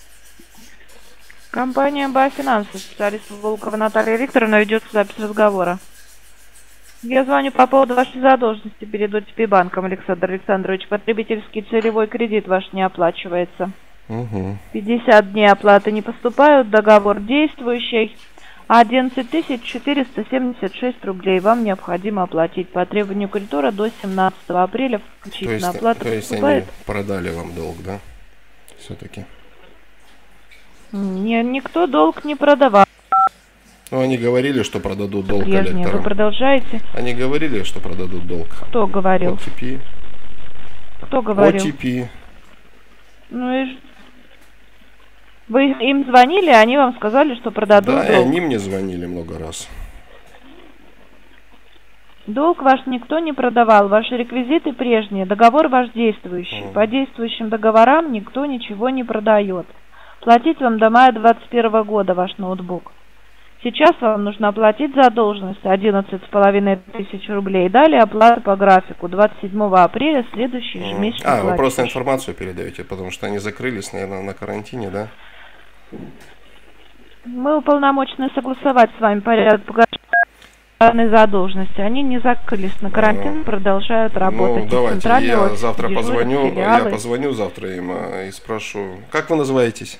Компания МБА Финансы, специалист Волкова Наталья Викторовна, ведет запись разговора. Я звоню по поводу вашей задолженности перед о тэ пи банком, Александр Александрович. Потребительский целевой кредит ваш не оплачивается. Угу. пятьдесят дней оплаты не поступают, договор действующий. одиннадцать тысяч четыреста семьдесят шесть рублей вам необходимо оплатить по требованию кредитора до семнадцатого апреля включительно. То есть, оплата то есть поступает. они продали вам долг, да? Все-таки. Не, никто долг не продавал. Ну, они говорили, что продадут долг Прежнее. коллекторам. Вы продолжаете? Они говорили, что продадут долг. Кто говорил? о тэ пи. Кто говорил? о тэ пи. Ну и вы им звонили, они вам сказали, что продадут Да, и долг. они мне звонили много раз. Долг ваш никто не продавал, ваши реквизиты прежние, договор ваш действующий. Mm. По действующим договорам никто ничего не продает. Платить вам до мая двадцать первого года ваш ноутбук. Сейчас вам нужно оплатить задолженность одиннадцать с половиной тысяч рублей. Далее оплата по графику двадцать седьмого апреля следующий ежемесячный А, вы платеж. просто информацию передаете, потому что они закрылись, наверное, на карантине, да? Мы уполномочены согласовать с вами порядок погашения задолженности. Они не закрылись на карантин, А, продолжают работать. Ну, давайте, Центральный я офис, завтра дежурят позвоню, филиалы. я позвоню завтра им а, и спрошу. Как вы называетесь?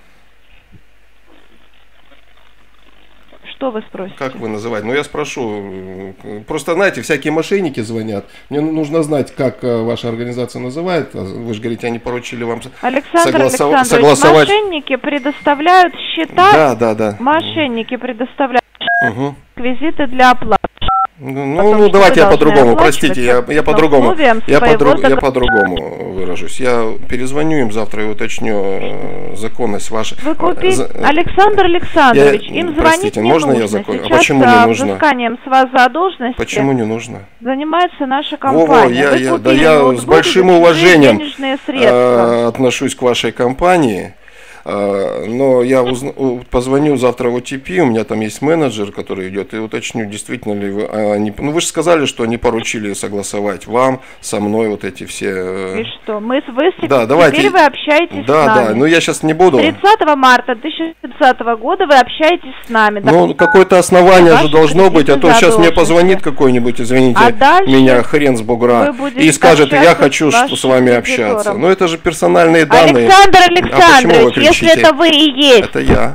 Что вы спросите? Как вы называете? Ну, я спрошу. Просто, знаете, всякие мошенники звонят. Мне нужно знать, как ваша организация называет. Вы же говорите, они поручили вам Александр согласов... Александрович, согласовать. мошенники предоставляют счета. Да, да, да. Мошенники предоставляют Угу. реквизиты для оплаты. Ну, Потом, ну что давайте вы я по-другому, должны простите, я, оплачивать я по по-другому, условиям я, своего по-друг- я договора. по-другому выражусь. Я перезвоню им завтра и уточню э, законность вашей. Вы купили, За- Александр Александрович, Я- им простите, звонить не можно я нужно. закончу? А Сейчас почему не а, нужно? взысканием с вас задолженности Почему не нужно? занимается наша Во-во, компания. я, Вы я, да купили я ноутбук с большим за чужие уважением денежные средства. э, отношусь к вашей компании. А, но я узна... у- позвоню завтра в о тэ пи, у меня там есть менеджер, который идет, и уточню, действительно ли вы... а, они... Ну, вы же сказали, что они поручили согласовать вам, со мной вот эти все... И что, мы с вы с- Да, теперь давайте... вы общаетесь Да, с нами. да, но я сейчас не буду... тридцатого марта две тысячи двадцатого года вы общаетесь с нами. Ну, какое-то основание Ваши же должно быть, а то сейчас мне задолженности. позвонит какой-нибудь, извините, А дальше меня хрен с вы бугра, будете и скажет, я общаться хочу с что, вашим с вами кредитором. общаться. Но это же персональные данные. Александр А почему вы Александрович, если кричите? это вы и есть, Это я.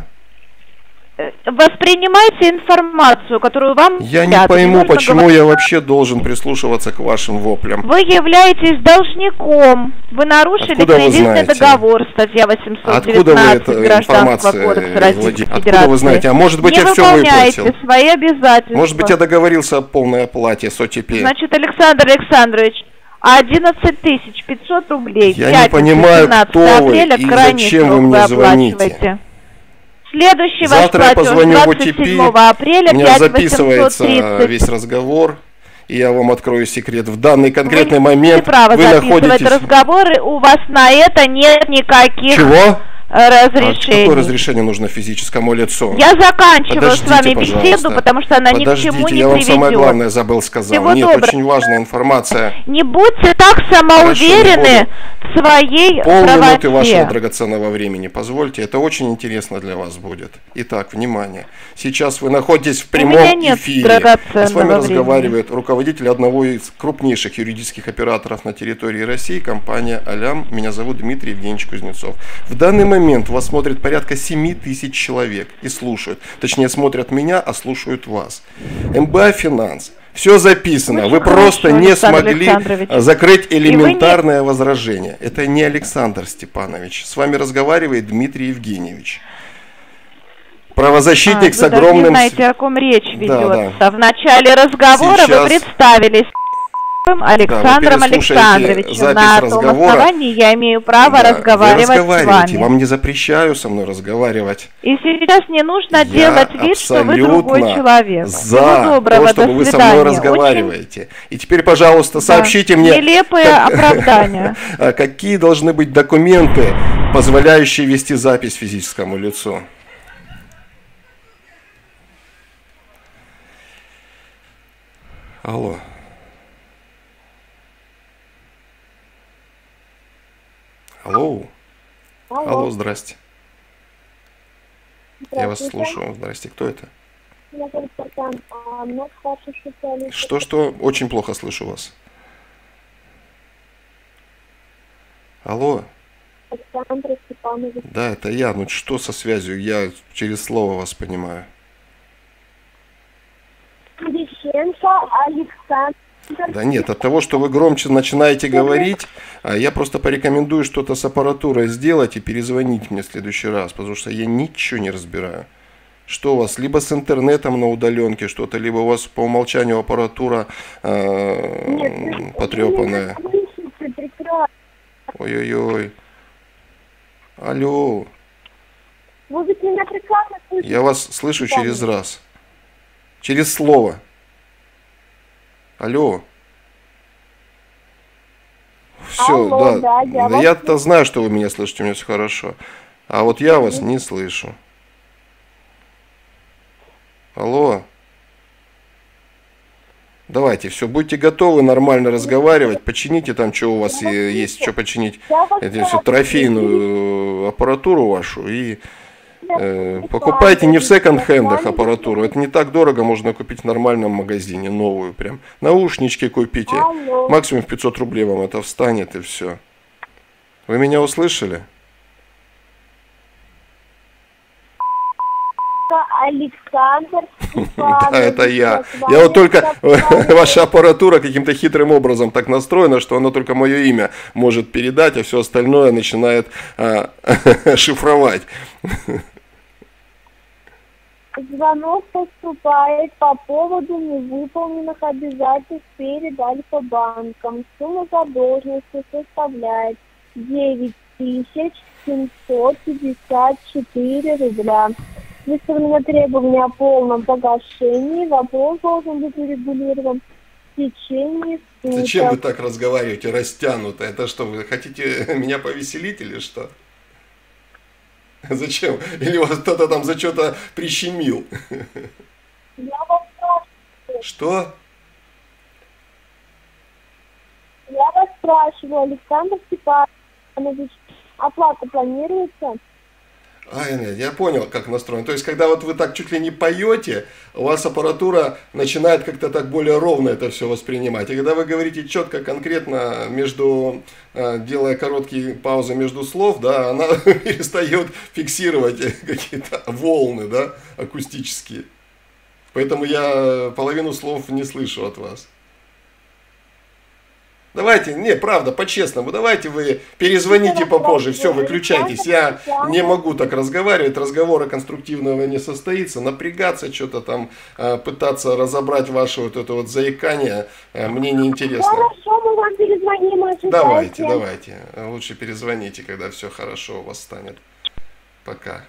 э, воспринимайте информацию, которую вам Я не говорят. пойму, нужно почему говорить. я вообще должен прислушиваться к вашим воплям. Вы являетесь должником. Вы нарушили Откуда вы кредитный знаете? договор, статья восемьсот Откуда вы девятнадцать это Гражданского информация кодекса Российской владеете? Федерации. Откуда вы знаете? А может быть, не я все выполняете выплатил? свои обязательства. Может быть, я договорился о полной оплате с о тэ пи? Значит, Александр Александрович, одиннадцать тысяч пятьсот рублей. Я не пятница, понимаю, семнадцатого кто вы апреля, и крайний зачем срок вы мне звоните. оплачиваете. Следующий Завтра я ваш платеж позвоню в о тэ двадцать пи, седьмого апреля, у меня пять записывается восемьсот тридцать. весь разговор, и я вам открою секрет. В данный конкретный Вы не момент имеете права вы записывать находитесь... разговоры, у вас на это нет никаких Чего? э, А разрешений. какое разрешение нужно физическому лицу? Я заканчиваю Подождите, с вами пожалуйста. беседу, потому что она ни к Подождите, чему не я вам приведет. самое главное забыл сказать. Всего Нет, доброго. очень важная информация. Не будьте так самоуверены в своей Полминуты вашего правоте. драгоценного времени. Позвольте, это очень интересно для вас будет. Итак, внимание. Сейчас вы находитесь в прямом меня нет эфире. драгоценного С вами времени. разговаривает руководитель одного из крупнейших юридических операторов на территории России, компания «Алям». Меня зовут Дмитрий Евгеньевич Кузнецов. В данный момент вас смотрит порядка семи тысяч человек и слушают. Точнее, смотрят меня, а слушают вас. эм бэ а Финанс. Все записано. Очень вы хорошо, просто не Александр смогли Александрович. закрыть не- элементарное возражение. Это не Александр Степанович. С вами разговаривает Дмитрий Евгеньевич. Правозащитник А, с вы даже огромным... не знаете, о ком речь ведется. да. В начале разговора Сейчас- вы представились Александром Да, вы переслушаете Александровичем. запись На том разговора. основании я имею право Да, разговаривать вы с разговариваете. вами. Вам не запрещаю со мной разговаривать. И сейчас не нужно Я делать вид, что вы другой абсолютно человек. за Всего доброго, то, чтобы до вы со свидания. мной Очень разговариваете. И теперь, пожалуйста, сообщите мне, нелепые как- оправдания. а какие должны быть документы, позволяющие вести запись физическому лицу. Алло. Алло. Алло. Алло, здрасте. Я вас Здравствуйте. слушаю. Здрасте. Кто это? Меня зовут Татьяна. А, у меня старший специалист. Что-что? Очень плохо слышу вас. Алло. Александр Степанович. Да, это я. Ну что со связью? Я через слово вас понимаю. Терещенко Александр. Да нет, от того, что вы громче начинаете говорить, а я просто порекомендую что-то с аппаратурой сделать и перезвонить мне в следующий раз, потому что я ничего не разбираю. Что у вас? Либо с интернетом на удаленке что-то, либо у вас по умолчанию аппаратура э, Нет, потрепанная. вы меня слышите прекрасно. Ой-ой-ой. Алло. Вы ведь меня прекрасно слышите. Я вас слышу Татьяна. через раз. Через слово. Алло. Все, Алло, да. да, я вас Я-то слышу. знаю, что вы меня слышите, у меня все хорошо. А вот я вас не слышу. Алло. Давайте, все, будьте готовы нормально разговаривать. Почините там, что у вас э, есть, что починить. Я вас Это все слышу. трофейную аппаратуру вашу. И э, покупайте не в секонд-хендах аппаратуру. Это не так дорого, можно купить в нормальном магазине, новую прям. Наушнички купите. Алло. Максимум в пятьсот рублей вам это встанет и все. Вы меня услышали? Александр Да, Степанович. это я. с вами Я вот только, разговариваю. ваша аппаратура каким-то хитрым образом так настроена, что она только мое имя может передать, а все остальное начинает а, шифровать. Звонок поступает по поводу невыполненных обязательств перед Альфа-банком. Сумма задолженности составляет девять тысяч семьсот пятьдесят четыре рубля. Выставлено требование о полном погашении. Вопрос должен быть урегулирован в течение суток. Зачем вы так разговариваете, растянуто? Это что, вы хотите меня повеселить или что? Зачем? Или вас кто-то там за что-то прищемил? Я вас спрашиваю, Что? я вас спрашиваю, Александр Степанович, оплата планируется? А, нет, я понял, как настроен. То есть, когда вот вы так чуть ли не поете, у вас аппаратура начинает как-то так более ровно это все воспринимать. И когда вы говорите четко, конкретно, между, э, делая короткие паузы между слов, да, она перестает фиксировать какие-то волны, да, акустические. Поэтому я половину слов не слышу от вас. Давайте, не, правда, по-честному, давайте вы перезвоните попозже, все, выключайтесь. Я не могу так разговаривать, разговора конструктивного не состоится, напрягаться, что-то там, э, пытаться разобрать ваше вот это вот заикание, э, мне не интересно. Хорошо, мы вам перезвоним, ожидайте. Давайте, давайте, лучше перезвоните, когда все хорошо у вас станет. Пока.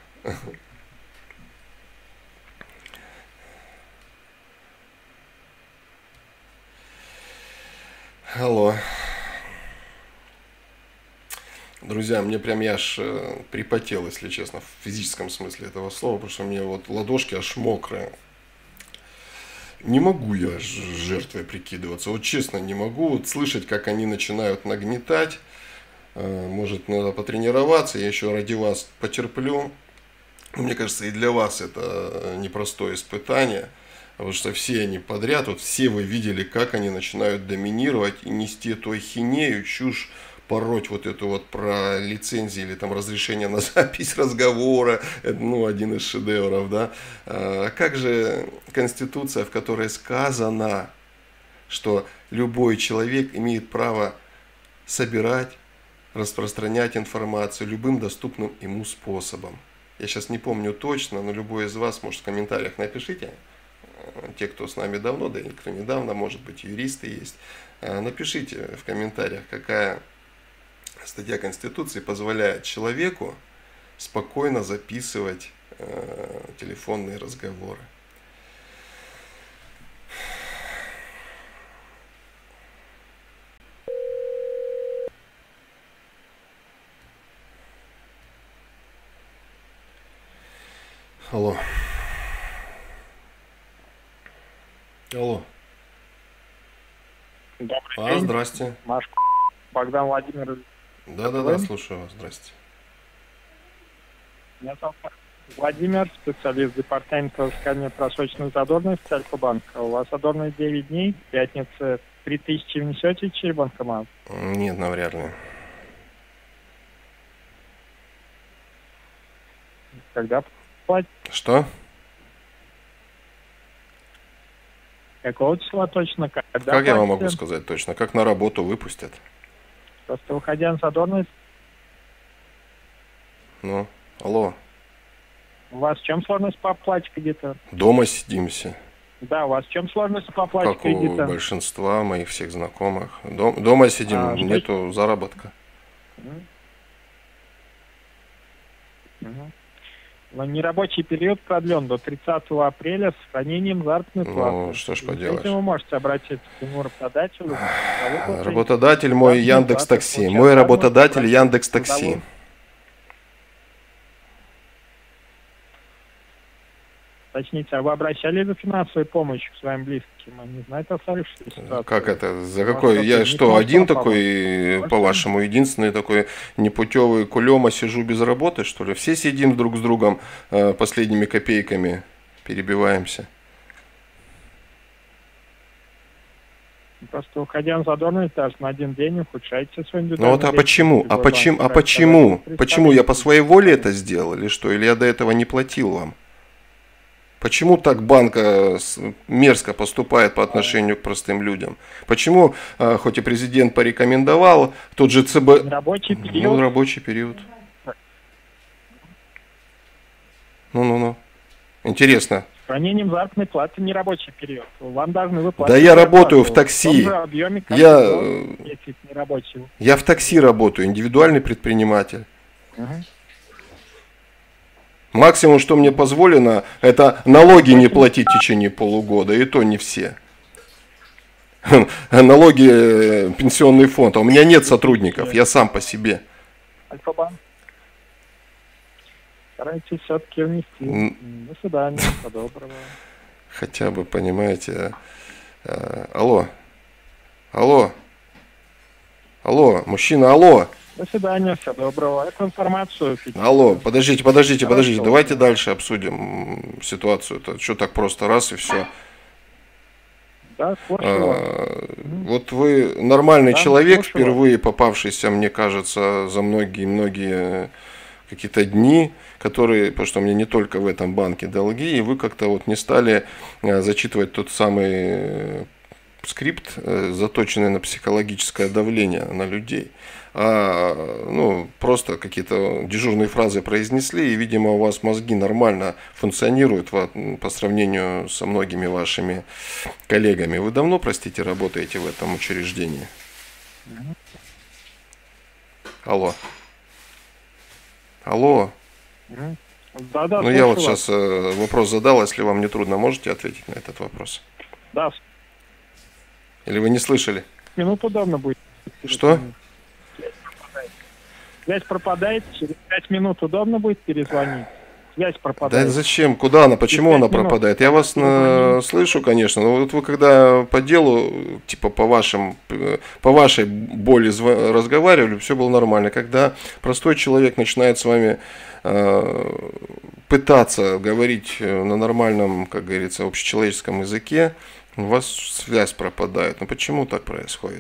Алло. Друзья, мне прям я аж э, припотел, если честно, в физическом смысле этого слова, потому что у меня вот ладошки аж мокрые. Не могу я ж- жертвой прикидываться, вот честно не могу. Вот слышать, как они начинают нагнетать. Э, может, надо потренироваться, я еще ради вас потерплю. Мне кажется, и для вас это непростое испытание. Потому что все они подряд, вот все вы видели, как они начинают доминировать и нести эту ахинею, чушь, пороть вот эту вот про лицензии или там разрешение на запись разговора. Это, ну, один из шедевров, да. А как же Конституция, в которой сказано, что любой человек имеет право собирать, распространять информацию любым доступным ему способом. Я сейчас не помню точно, но любой из вас, может, в комментариях напишите. Те, кто с нами давно, да и кто недавно, может быть, юристы есть, напишите в комментариях, какая статья Конституции позволяет человеку спокойно записывать э, телефонные разговоры. Алло. Алло. Добрый А, день. здрасте. Машка. Богдан Владимирович. Да-да-да, слушаю вас. Здрасте. Меня зовут Владимир, специалист департамента взыскания просроченных задолженностей Альфа-банка. У вас задолженность девять дней, в пятницу три тысячи внесете через банкомат? Нет, навряд ли. Когда платите? Что? Какого числа точно? Когда Как платите? я вам могу сказать точно? Как на работу выпустят? Просто выходя на задолженность, Ну, алло. у вас в чем сложность по оплате кредита? Дома сидимся. Да, у вас в чем сложность по оплате Как у кредита? большинства моих всех знакомых. Дом, дома сидим, А, что- нету заработка. Мгм. Но нерабочий период продлен до тридцатого апреля с сохранением заработной платы. Ну, что ж С поделаешь. этим вы можете обратиться к своему работодателю. за выплатой Работодатель мой заработной Яндекс платы, Такси. получать Мой заработную работодатель плату. Яндекс Такси. Трудовую. Уточните, а вы обращались за финансовой помощью к своим близким? Они знают о сложившейся ситуации? Как это? За У вас какой? что-то Я не что, то один попало? такой, Может, по-вашему, единственный такой непутевый кулема сижу без работы, что ли? Все сидим друг с другом э, последними копейками, перебиваемся. Просто уходя на задолженность даже на один день ухудшаете свой Ну индивидуальный вот а рейтинг. почему? А Любой почему? банк А старается почему? обратить Почему я по представителей. своей воле это сделал или что? Или я до этого не платил вам? Почему так банк э, с- мерзко поступает по отношению к простым людям? Почему, э, хоть и президент порекомендовал, тот же ЦБ... Рабочий Ну, период. рабочий период. Ну-ну-ну. Интересно. С хранением заработной платы не рабочий период. Вам должны выплатить. Да я зарплату работаю в том такси. же объеме, как Я, и э, до, если не рабочий. Я в такси работаю, индивидуальный предприниматель. Мгм. Максимум, что мне позволено, это налоги не платить в течение полугода, и то не все. Налоги, э, пенсионный фонд. А у меня нет сотрудников, я сам по себе. Альфа-банк. Старайтесь все-таки внести. М. До свидания. Всего доброго. Хотя бы, понимаете. э, Алло. Алло. Алло, мужчина, алло. До свидания. Всего доброго. Эту информацию... Алло, подождите, подождите, подождите. Хорошо. Давайте дальше обсудим м, ситуацию. Это что так просто раз и все. Да, слушаю вас. А, Вот вы нормальный Да, человек, слушаю. впервые попавшийся, мне кажется, за многие-многие какие-то дни, которые, потому что у меня не только в этом банке долги, и вы как-то вот не стали э, зачитывать тот самый э, скрипт, э, заточенный на психологическое давление на людей. А, ну, просто какие-то дежурные фразы произнесли, и, видимо, у вас мозги нормально функционируют во- по сравнению со многими вашими коллегами. Вы давно, простите, работаете в этом учреждении? Алло. Алло. Мгм. Да-да, Ну, я вот слушаю вас. сейчас э, вопрос задал, если вам не трудно, можете ответить на этот вопрос? Да, Или вы не слышали? минут удобно будет. Что? Связь пропадает, через пять минут удобно будет перезвонить. Связь Да пропадает. зачем? Куда она? Почему пять она минут. пропадает? Я вас на- слышу, конечно, но вот вы когда по делу, типа по вашим, э, по вашей боли зва- разговаривали, все было нормально. Когда простой человек начинает с вами э, пытаться говорить э, на нормальном, как говорится, общечеловеческом языке, у вас связь пропадает. Ну почему так происходит?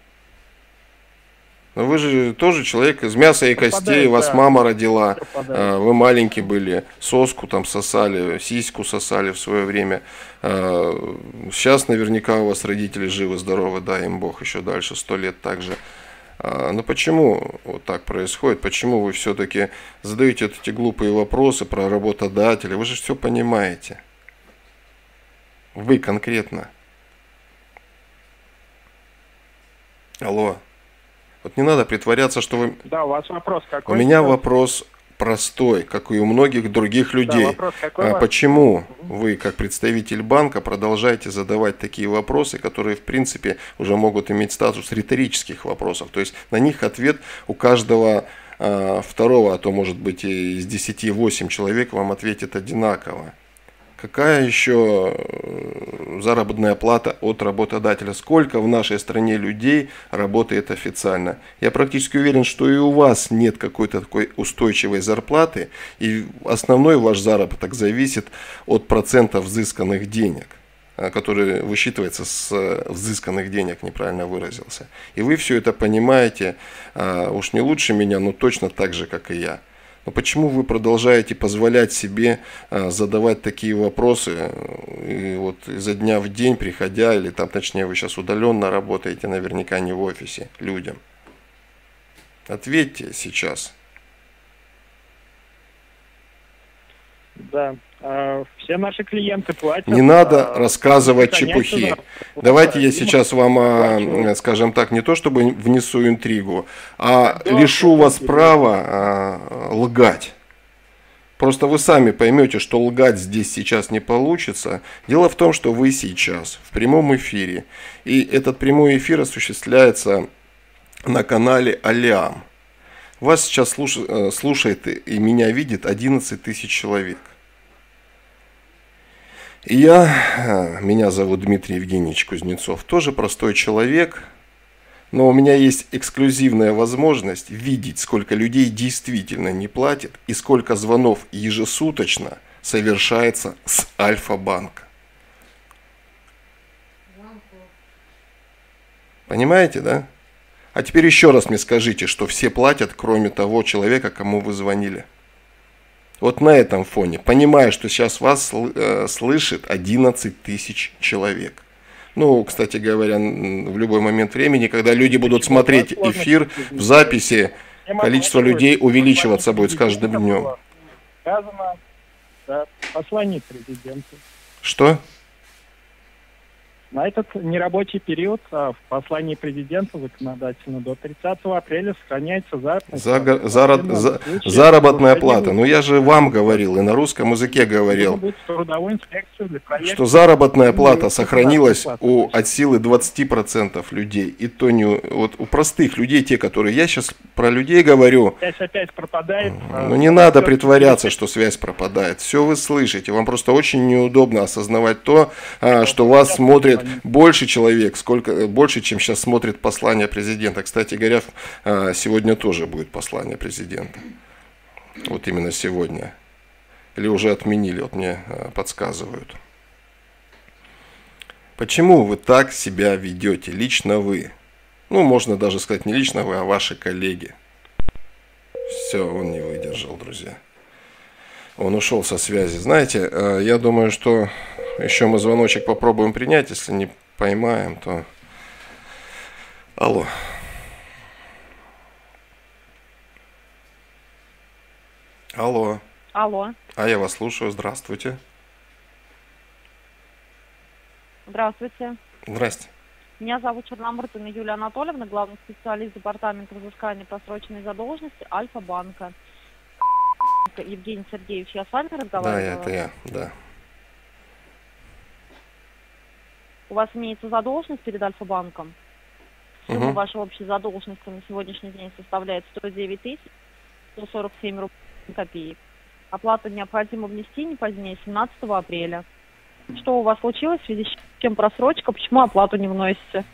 Но вы же тоже человек из мяса и костей, Пропадает, вас да. мама родила, Пропадает. а, вы маленькие были, соску там сосали, сиську сосали в свое время. А, Сейчас наверняка у вас родители живы-здоровы, дай им Бог еще дальше, сто лет так же. А, Но почему вот так происходит? Почему вы все-таки задаете вот эти глупые вопросы про работодателя? Вы же все понимаете. Вы конкретно. Алло. Вот не надо притворяться, что вы... Да, у вас вопрос У какой? меня вопрос простой, как и у многих других Да, людей. вопрос какой? А у вас? почему вы, как представитель банка, продолжаете задавать такие вопросы, которые, в принципе, уже могут иметь статус риторических вопросов? То есть на них ответ у каждого а, второго, а то, может быть, и из десяти восемь человек вам ответит одинаково. Какая еще заработная плата от работодателя? Сколько в нашей стране людей работает официально? Я практически уверен, что и у вас нет какой-то такой устойчивой зарплаты, и основной ваш заработок зависит от процента взысканных денег, который высчитывается с взысканных денег, неправильно выразился. И вы все это понимаете, уж не лучше меня, но точно так же, как и я. Но почему вы продолжаете позволять себе а, задавать такие вопросы, и вот изо дня в день приходя, или там, точнее, вы сейчас удаленно работаете, наверняка не в офисе, людям? Ответьте сейчас. Да. Все наши клиенты платят. Не надо рассказывать чепухи. Давайте я сейчас вам, скажем так, не то чтобы внесу интригу, а лишу вас права лгать. Просто вы сами поймете, что лгать здесь сейчас не получится. Дело в том, что вы сейчас в прямом эфире. И этот прямой эфир осуществляется на канале Алям. Вас сейчас слушает и меня видит одиннадцать тысяч человек. И я, меня зовут Дмитрий Евгеньевич Кузнецов, тоже простой человек, но у меня есть эксклюзивная возможность видеть, сколько людей действительно не платят и сколько звонков ежесуточно совершается с Альфа-банка. Понимаете, да? А теперь еще раз мне скажите, что все платят, кроме того человека, кому вы звонили. Вот на этом фоне, понимая, что сейчас вас э, слышит одиннадцать тысяч человек. Ну, кстати говоря, в любой момент времени, когда люди будут смотреть эфир в записи, количество людей увеличиваться будет с каждым днем. Сказано, да, послание президенту. Что? На этот нерабочий период а, в послании президента законодательно до тридцатого апреля сохраняется заработная, за, зарад, за, заработная плата. Ну я же вам говорил и на русском языке говорил, что заработная плата сохранилась у от силы двадцати процентов людей. И то не вот у простых людей, те, которые я сейчас про людей говорю. Связь опять пропадает. Ну не надо притворяться, что связь пропадает. Все вы слышите. Вам просто очень неудобно осознавать то, что вас смотрит больше человек, сколько, больше, чем сейчас смотрит послание президента. Кстати говоря, сегодня тоже будет послание президента. Вот именно сегодня. Или уже отменили, вот мне подсказывают. Почему вы так себя ведете, лично вы? Ну, можно даже сказать, не лично вы, а ваши коллеги. Все, он не выдержал, друзья. Он ушел со связи. Знаете, я думаю, что еще мы звоночек попробуем принять. Если не поймаем, то... Алло. Алло. Алло. А я вас слушаю. Здравствуйте. Здравствуйте. Здрасте. Меня зовут Черномырдина Юлия Анатольевна, главный специалист департамента взыскания просроченной задолженности Альфа-банка. Евгений Сергеевич, я с вами разговариваю? Да, это я, да. У вас имеется задолженность перед Альфа-банком? Сумма Угу. вашей общей задолженности на сегодняшний день составляет сто девять тысяч сто сорок семь рублей копеек. Оплату необходимо внести не позднее семнадцатого апреля. Что у вас случилось, в связи с чем просрочка, почему оплату не вносите?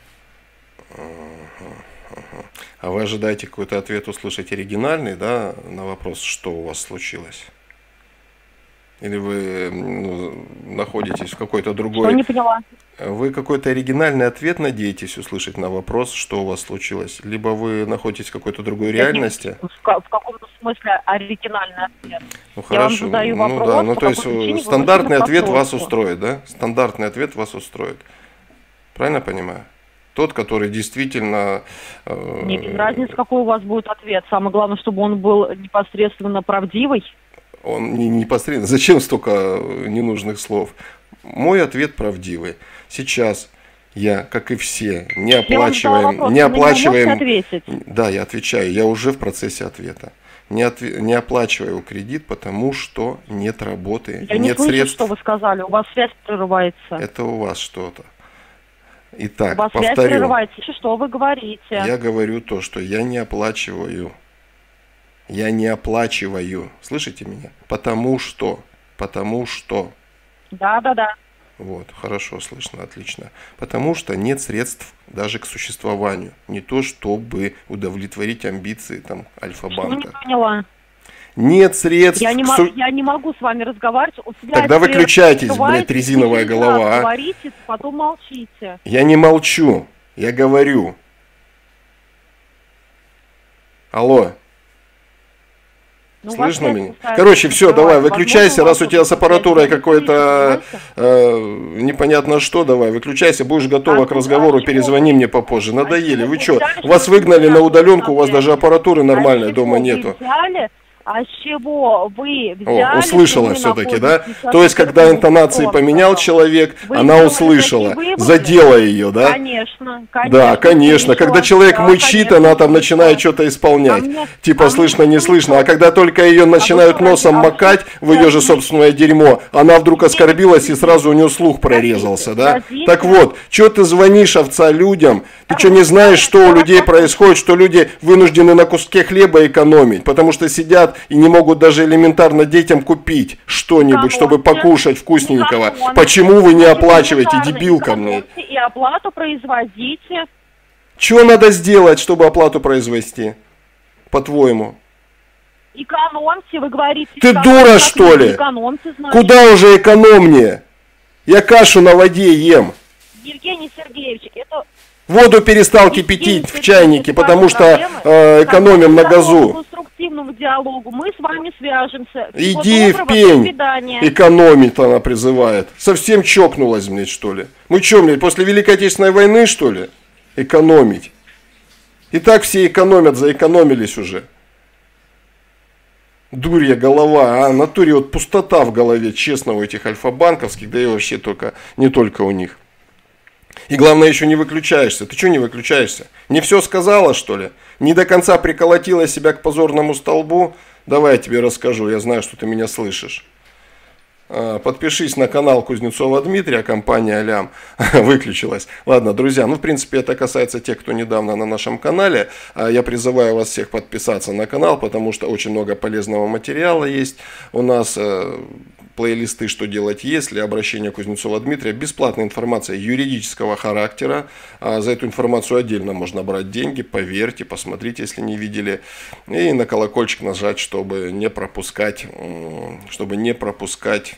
А вы ожидаете какой-то ответ услышать оригинальный, да, на вопрос, что у вас случилось? Или вы ну, находитесь в какой-то другой... Что, не поняла? Вы какой-то оригинальный ответ надеетесь услышать на вопрос, что у вас случилось? Либо вы находитесь в какой-то другой реальности? В, в каком-то смысле оригинальный ответ. Ну, Я хорошо. вам задаю ну, вопрос, да. ну по то есть какой причине стандартный вы ответ вас просрочку. устроит, да? Стандартный ответ вас устроит. Правильно понимаю? Тот, который действительно... Э, Мне без разницы, какой у вас будет ответ. Самое главное, чтобы он был непосредственно правдивый. Он не непосредственно... Зачем столько ненужных слов? Мой ответ правдивый. Сейчас я, как и все, не оплачиваем... Я вам не задала вопрос, оплачиваем... вы не можете ответить? Да, я отвечаю. Я уже в процессе ответа. Не, отв... не оплачиваю кредит, потому что нет работы, Я нет не слышу, средств. что вы сказали. У вас связь прерывается. Это у вас что-то. Итак, у вас связь повторю. прерывается. Что вы говорите? Я говорю то, что я не оплачиваю. Я не оплачиваю. Слышите меня? Потому что. Потому что. Да, да, да. Вот, хорошо слышно, отлично. Потому что нет средств даже к существованию. Не то, чтобы удовлетворить амбиции там Альфа-банка. Не поняла. Нет средств. Я не, к мо- су... я не могу с вами разговаривать. У себя Тогда эксперт выключайтесь, открывает, блядь, резиновая через голова, раз а. Говорите, потом молчите. Я не молчу, я говорю. Алло. Ну, Слышно вас меня? пускают, Короче, все, давай, открывать. выключайся, Возможно, раз у тебя с вас аппаратурой пускают. какой-то э, непонятно что, давай, выключайся, будешь готова А к ну, разговору, а чего перезвони вы- мне попозже. Надоели, а вы чего что, вы взяли, вас что выгнали вы на удаленку, у вас взяли? даже аппаратуры нормальной А дома чего нету. Вы взяли? А с чего вы взяли? О, услышала что вы все-таки, да? находитесь То есть, когда в интонации Петровском? поменял человек, Вы она сделали услышала, такие выводы? задела ее, да? Конечно, конечно. Да, конечно. слышала. Когда человек Да, мычит, конечно, она там слышала. начинает что-то исполнять. А мне- Типа а слышно, мне не слышно. А слышно. когда только ее начинают что, носом а макать что, в ее же подождите. собственное дерьмо, она вдруг оскорбилась и сразу у нее слух прорезался, да? подождите. Так вот, что ты звонишь, овца, людям? Ты что, не знаешь, что у людей происходит, что люди вынуждены на куске хлеба экономить, потому что сидят и не могут даже элементарно детям купить что-нибудь, чтобы Экономьте. покушать вкусненького. Экономьте. Почему вы не оплачиваете, Элементарно дебилка мне? экономьте И оплату производите. Что надо сделать, чтобы оплату произвести, по-твоему? Экономьте, вы говорите. Ты экономьте, дура, как что люди, ли? Экономьте, значит. Куда уже экономнее? Я кашу на воде ем. Евгений Сергеевич, это... Воду перестал Евгений кипятить в Сергеевич, чайнике, это потому ваши что проблемы. э, экономим на К газу. конструктивному диалогу мы с вами свяжемся. Всего Иди в доброго, до пень. свидания. Экономить она призывает. Совсем чокнулась, блядь, что ли? Мы что, блядь, после Великой Отечественной войны, что ли? Экономить. И так все экономят, заэкономились уже. Дурья голова, а в натуре вот пустота в голове, честно, у этих альфа-банковских, да и вообще только, не только у них. И главное, еще не выключаешься. Ты что не выключаешься? Не все сказала, что ли? Не до конца приколотила себя к позорному столбу? Давай я тебе расскажу, я знаю, что ты меня слышишь. Подпишись на канал Кузнецова Дмитрия, компания Алям выключилась. Ладно, друзья, ну в принципе это касается тех, кто недавно на нашем канале. Я призываю вас всех подписаться на канал, потому что очень много полезного материала есть. У нас плейлисты «Что делать если», обращение Кузнецова Дмитрия, бесплатная информация юридического характера. За эту информацию отдельно можно брать деньги, поверьте, посмотрите, если не видели. И на колокольчик нажать, чтобы не пропускать, чтобы не пропускать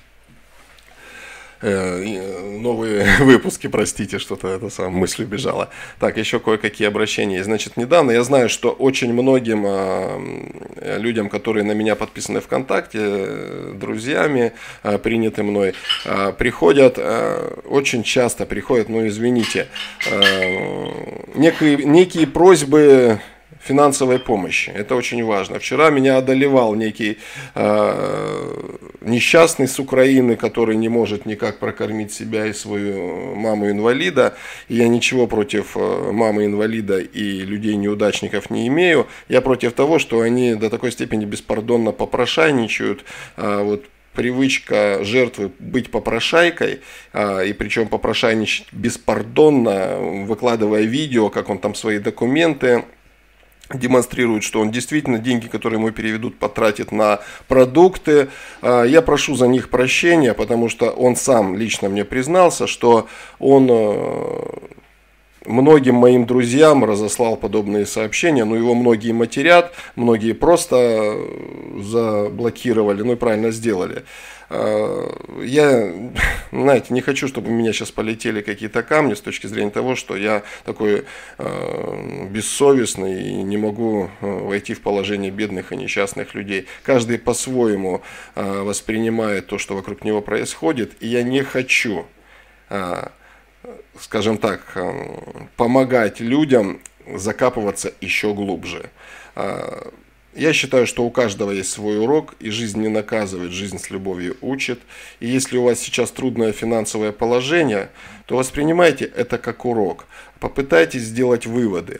новые выпуски, простите, что-то это самая мысль убежала. Так, еще кое-какие обращения. Значит, недавно я знаю, что очень многим э, людям, которые на меня подписаны ВКонтакте, э, друзьями, э, приняты мной, э, приходят, э, очень часто приходят, ну извините, э, некие, некие просьбы финансовой помощи. Это очень важно. Вчера меня одолевал некий э, несчастный с Украины, который не может никак прокормить себя и свою маму-инвалида. И я ничего против мамы-инвалида и людей-неудачников не имею. Я против того, что они до такой степени беспардонно попрошайничают. Э, вот привычка жертвы быть попрошайкой, а, и причем попрошайничать беспардонно, выкладывая видео, как он там свои документы демонстрирует, что он действительно деньги, которые ему переведут, потратит на продукты. Я прошу за них прощения, потому что он сам лично мне признался, что он многим моим друзьям разослал подобные сообщения, но его многие матерят, многие просто заблокировали, ну и правильно сделали. Я, знаете, не хочу, чтобы у меня сейчас полетели какие-то камни с точки зрения того, что я такой э, бессовестный и не могу войти в положение бедных и несчастных людей. Каждый по-своему э, воспринимает то, что вокруг него происходит, и я не хочу, э, скажем так, э, помогать людям закапываться еще глубже. Э, Я считаю, что у каждого есть свой урок, и жизнь не наказывает, жизнь с любовью учит. И если у вас сейчас трудное финансовое положение, то воспринимайте это как урок. Попытайтесь сделать выводы.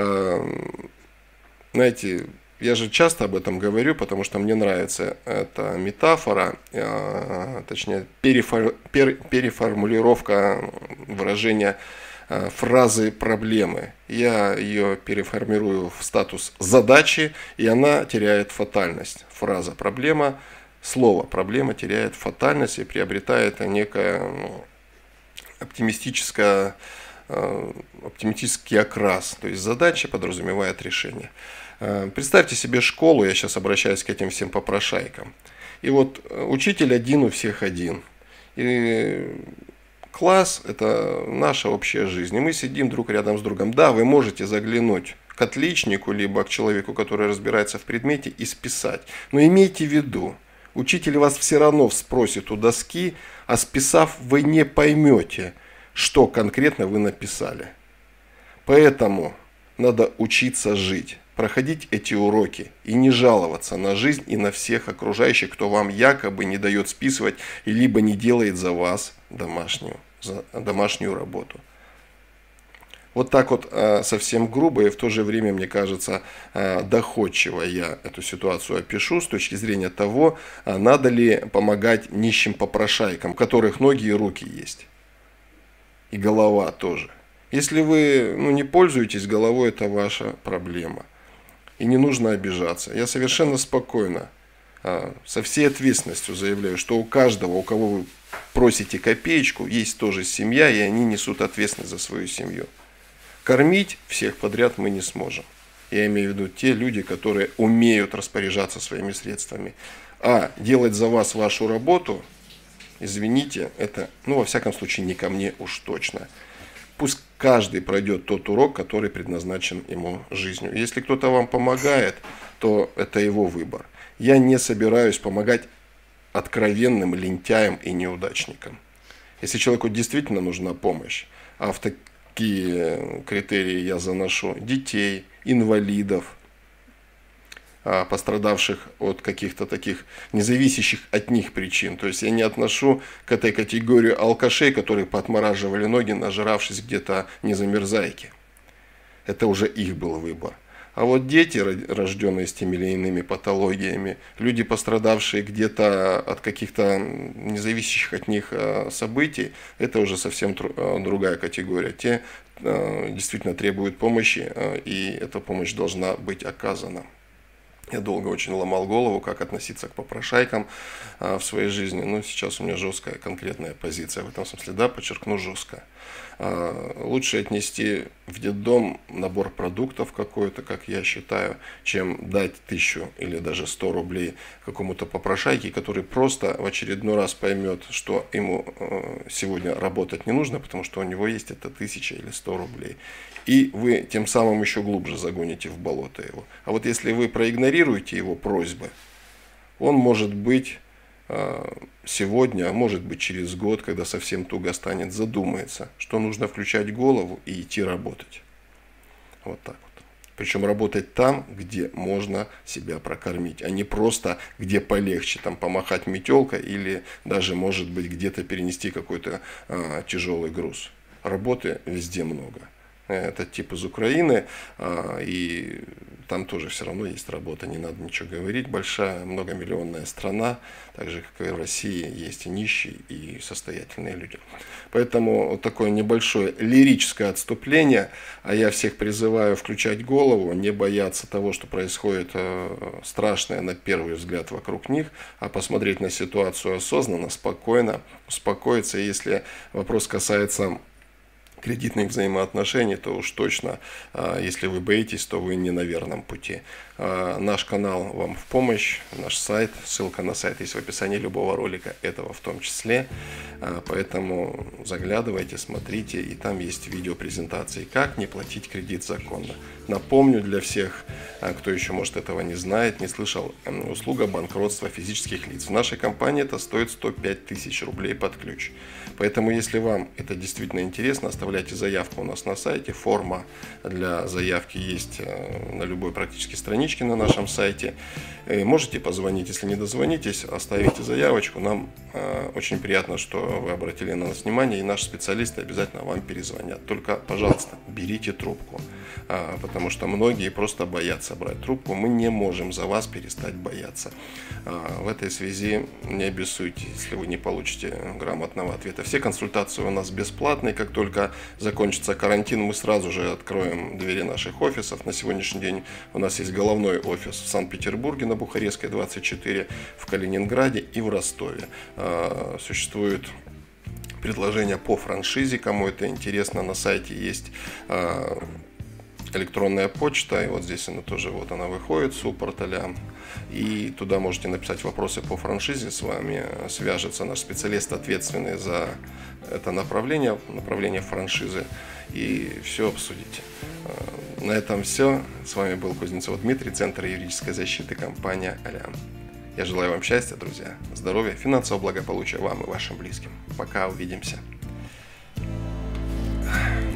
Знаете, я же часто об этом говорю, потому что мне нравится эта метафора, точнее переформулировка выражения фразы проблемы. Я ее переформирую в статус задачи, и она теряет фатальность. Фраза проблема слово проблема теряет фатальность и приобретает некое ну, оптимистическое, э, оптимистический окрас. То есть задача подразумевает решение. Э, представьте себе школу, я сейчас обращаюсь к этим всем попрошайкам. И вот учитель один у всех один. И класс – это наша общая жизнь. И мы сидим друг рядом с другом. Да, вы можете заглянуть к отличнику, либо к человеку, который разбирается в предмете, и списать. Но имейте в виду, учитель вас все равно спросит у доски, а списав, вы не поймете, что конкретно вы написали. Поэтому надо учиться жить, проходить эти уроки и не жаловаться на жизнь и на всех окружающих, кто вам якобы не дает списывать, либо не делает за вас домашнюю, за домашнюю работу. Вот так вот совсем грубо и в то же время, мне кажется, доходчиво я эту ситуацию опишу с точки зрения того, надо ли помогать нищим попрошайкам, у которых ноги и руки есть. И голова тоже. Если вы ну, не пользуетесь головой, это ваша проблема. И не нужно обижаться. Я совершенно спокойно, со всей ответственностью заявляю, что у каждого, у кого вы просите копеечку, есть тоже семья, и они несут ответственность за свою семью. Кормить всех подряд мы не сможем. Я имею в виду те люди, которые умеют распоряжаться своими средствами. А делать за вас вашу работу, извините, это, ну, во всяком случае, не ко мне уж точно. Пусть каждый пройдет тот урок, который предназначен ему жизнью. Если кто-то вам помогает, то это его выбор. Я не собираюсь помогать откровенным лентяям и неудачникам. Если человеку действительно нужна помощь, а в такие критерии я заношу детей, инвалидов, пострадавших от каких-то таких независящих от них причин. То есть я не отношу к этой категории алкашей, которые подмораживали ноги, нажравшись где-то незамерзайки. Это уже их был выбор. А вот дети, рожденные с теми или иными патологиями, люди, пострадавшие где-то от каких-то независящих от них событий, это уже совсем другая категория. Те действительно требуют помощи, и эта помощь должна быть оказана. Я долго очень ломал голову, как относиться к попрошайкам а, в своей жизни. Но сейчас у меня жесткая конкретная позиция в этом смысле. Да, подчеркну, жестко. А, лучше отнести в детдом набор продуктов какой-то, как я считаю, чем дать тысячу или даже сто рублей какому-то попрошайке, который просто в очередной раз поймет, что ему э, сегодня работать не нужно, потому что у него есть это тысяча или сто рублей. И вы тем самым еще глубже загоните в болото его. А вот если вы проигнорируете его просьбы, он может быть сегодня, а может быть через год, когда совсем туго станет, задумается, что нужно включать голову и идти работать. Вот так вот. Причем работать там, где можно себя прокормить, а не просто где полегче, там помахать метелкой или даже, может быть, где-то перенести какой-то а, тяжелый груз. Работы везде много. Этот тип из Украины, и там тоже все равно есть работа, не надо ничего говорить. Большая, многомиллионная страна, так же, как и в России, есть и нищие, и состоятельные люди. Поэтому вот такое небольшое лирическое отступление, а я всех призываю включать голову, не бояться того, что происходит страшное на первый взгляд вокруг них, а посмотреть на ситуацию осознанно, спокойно, успокоиться. Если вопрос касается кредитных взаимоотношений, то уж точно, если вы боитесь, то вы не на верном пути. Наш канал вам в помощь, наш сайт, ссылка на сайт есть в описании любого ролика, этого в том числе. Поэтому заглядывайте, смотрите, и там есть видеопрезентации, как не платить кредит законно. Напомню для всех, кто еще, может, этого не знает, не слышал, услуга банкротства физических лиц. В нашей компании это стоит сто пять тысяч рублей под ключ. Поэтому, если вам это действительно интересно, оставляйте заявку у нас на сайте. Форма для заявки есть на любой практически страничке на нашем сайте. И можете позвонить, если не дозвонитесь, оставите заявочку. Нам очень приятно, что вы обратили на нас внимание, и наши специалисты обязательно вам перезвонят. Только, пожалуйста, берите трубку, потому что многие просто боятся брать трубку. Мы не можем за вас перестать бояться. В этой связи не обессуйте, если вы не получите грамотного ответа. Все консультации у нас бесплатные. Как только закончится карантин, мы сразу же откроем двери наших офисов. На сегодняшний день у нас есть головной офис в Санкт-Петербурге на Бухарестской двадцать четыре, в Калининграде и в Ростове. Существует предложение по франшизе, кому это интересно, на сайте есть электронная почта, и вот здесь она тоже, вот она выходит, суппорт а-ля, и туда можете написать вопросы по франшизе, с вами свяжется наш специалист, ответственный за это направление, направление франшизы, и все обсудите. На этом все. С вами был Кузнецов Дмитрий, Центр юридической защиты, компания а-ля. Я желаю вам счастья, друзья, здоровья, финансового благополучия вам и вашим близким. Пока, увидимся.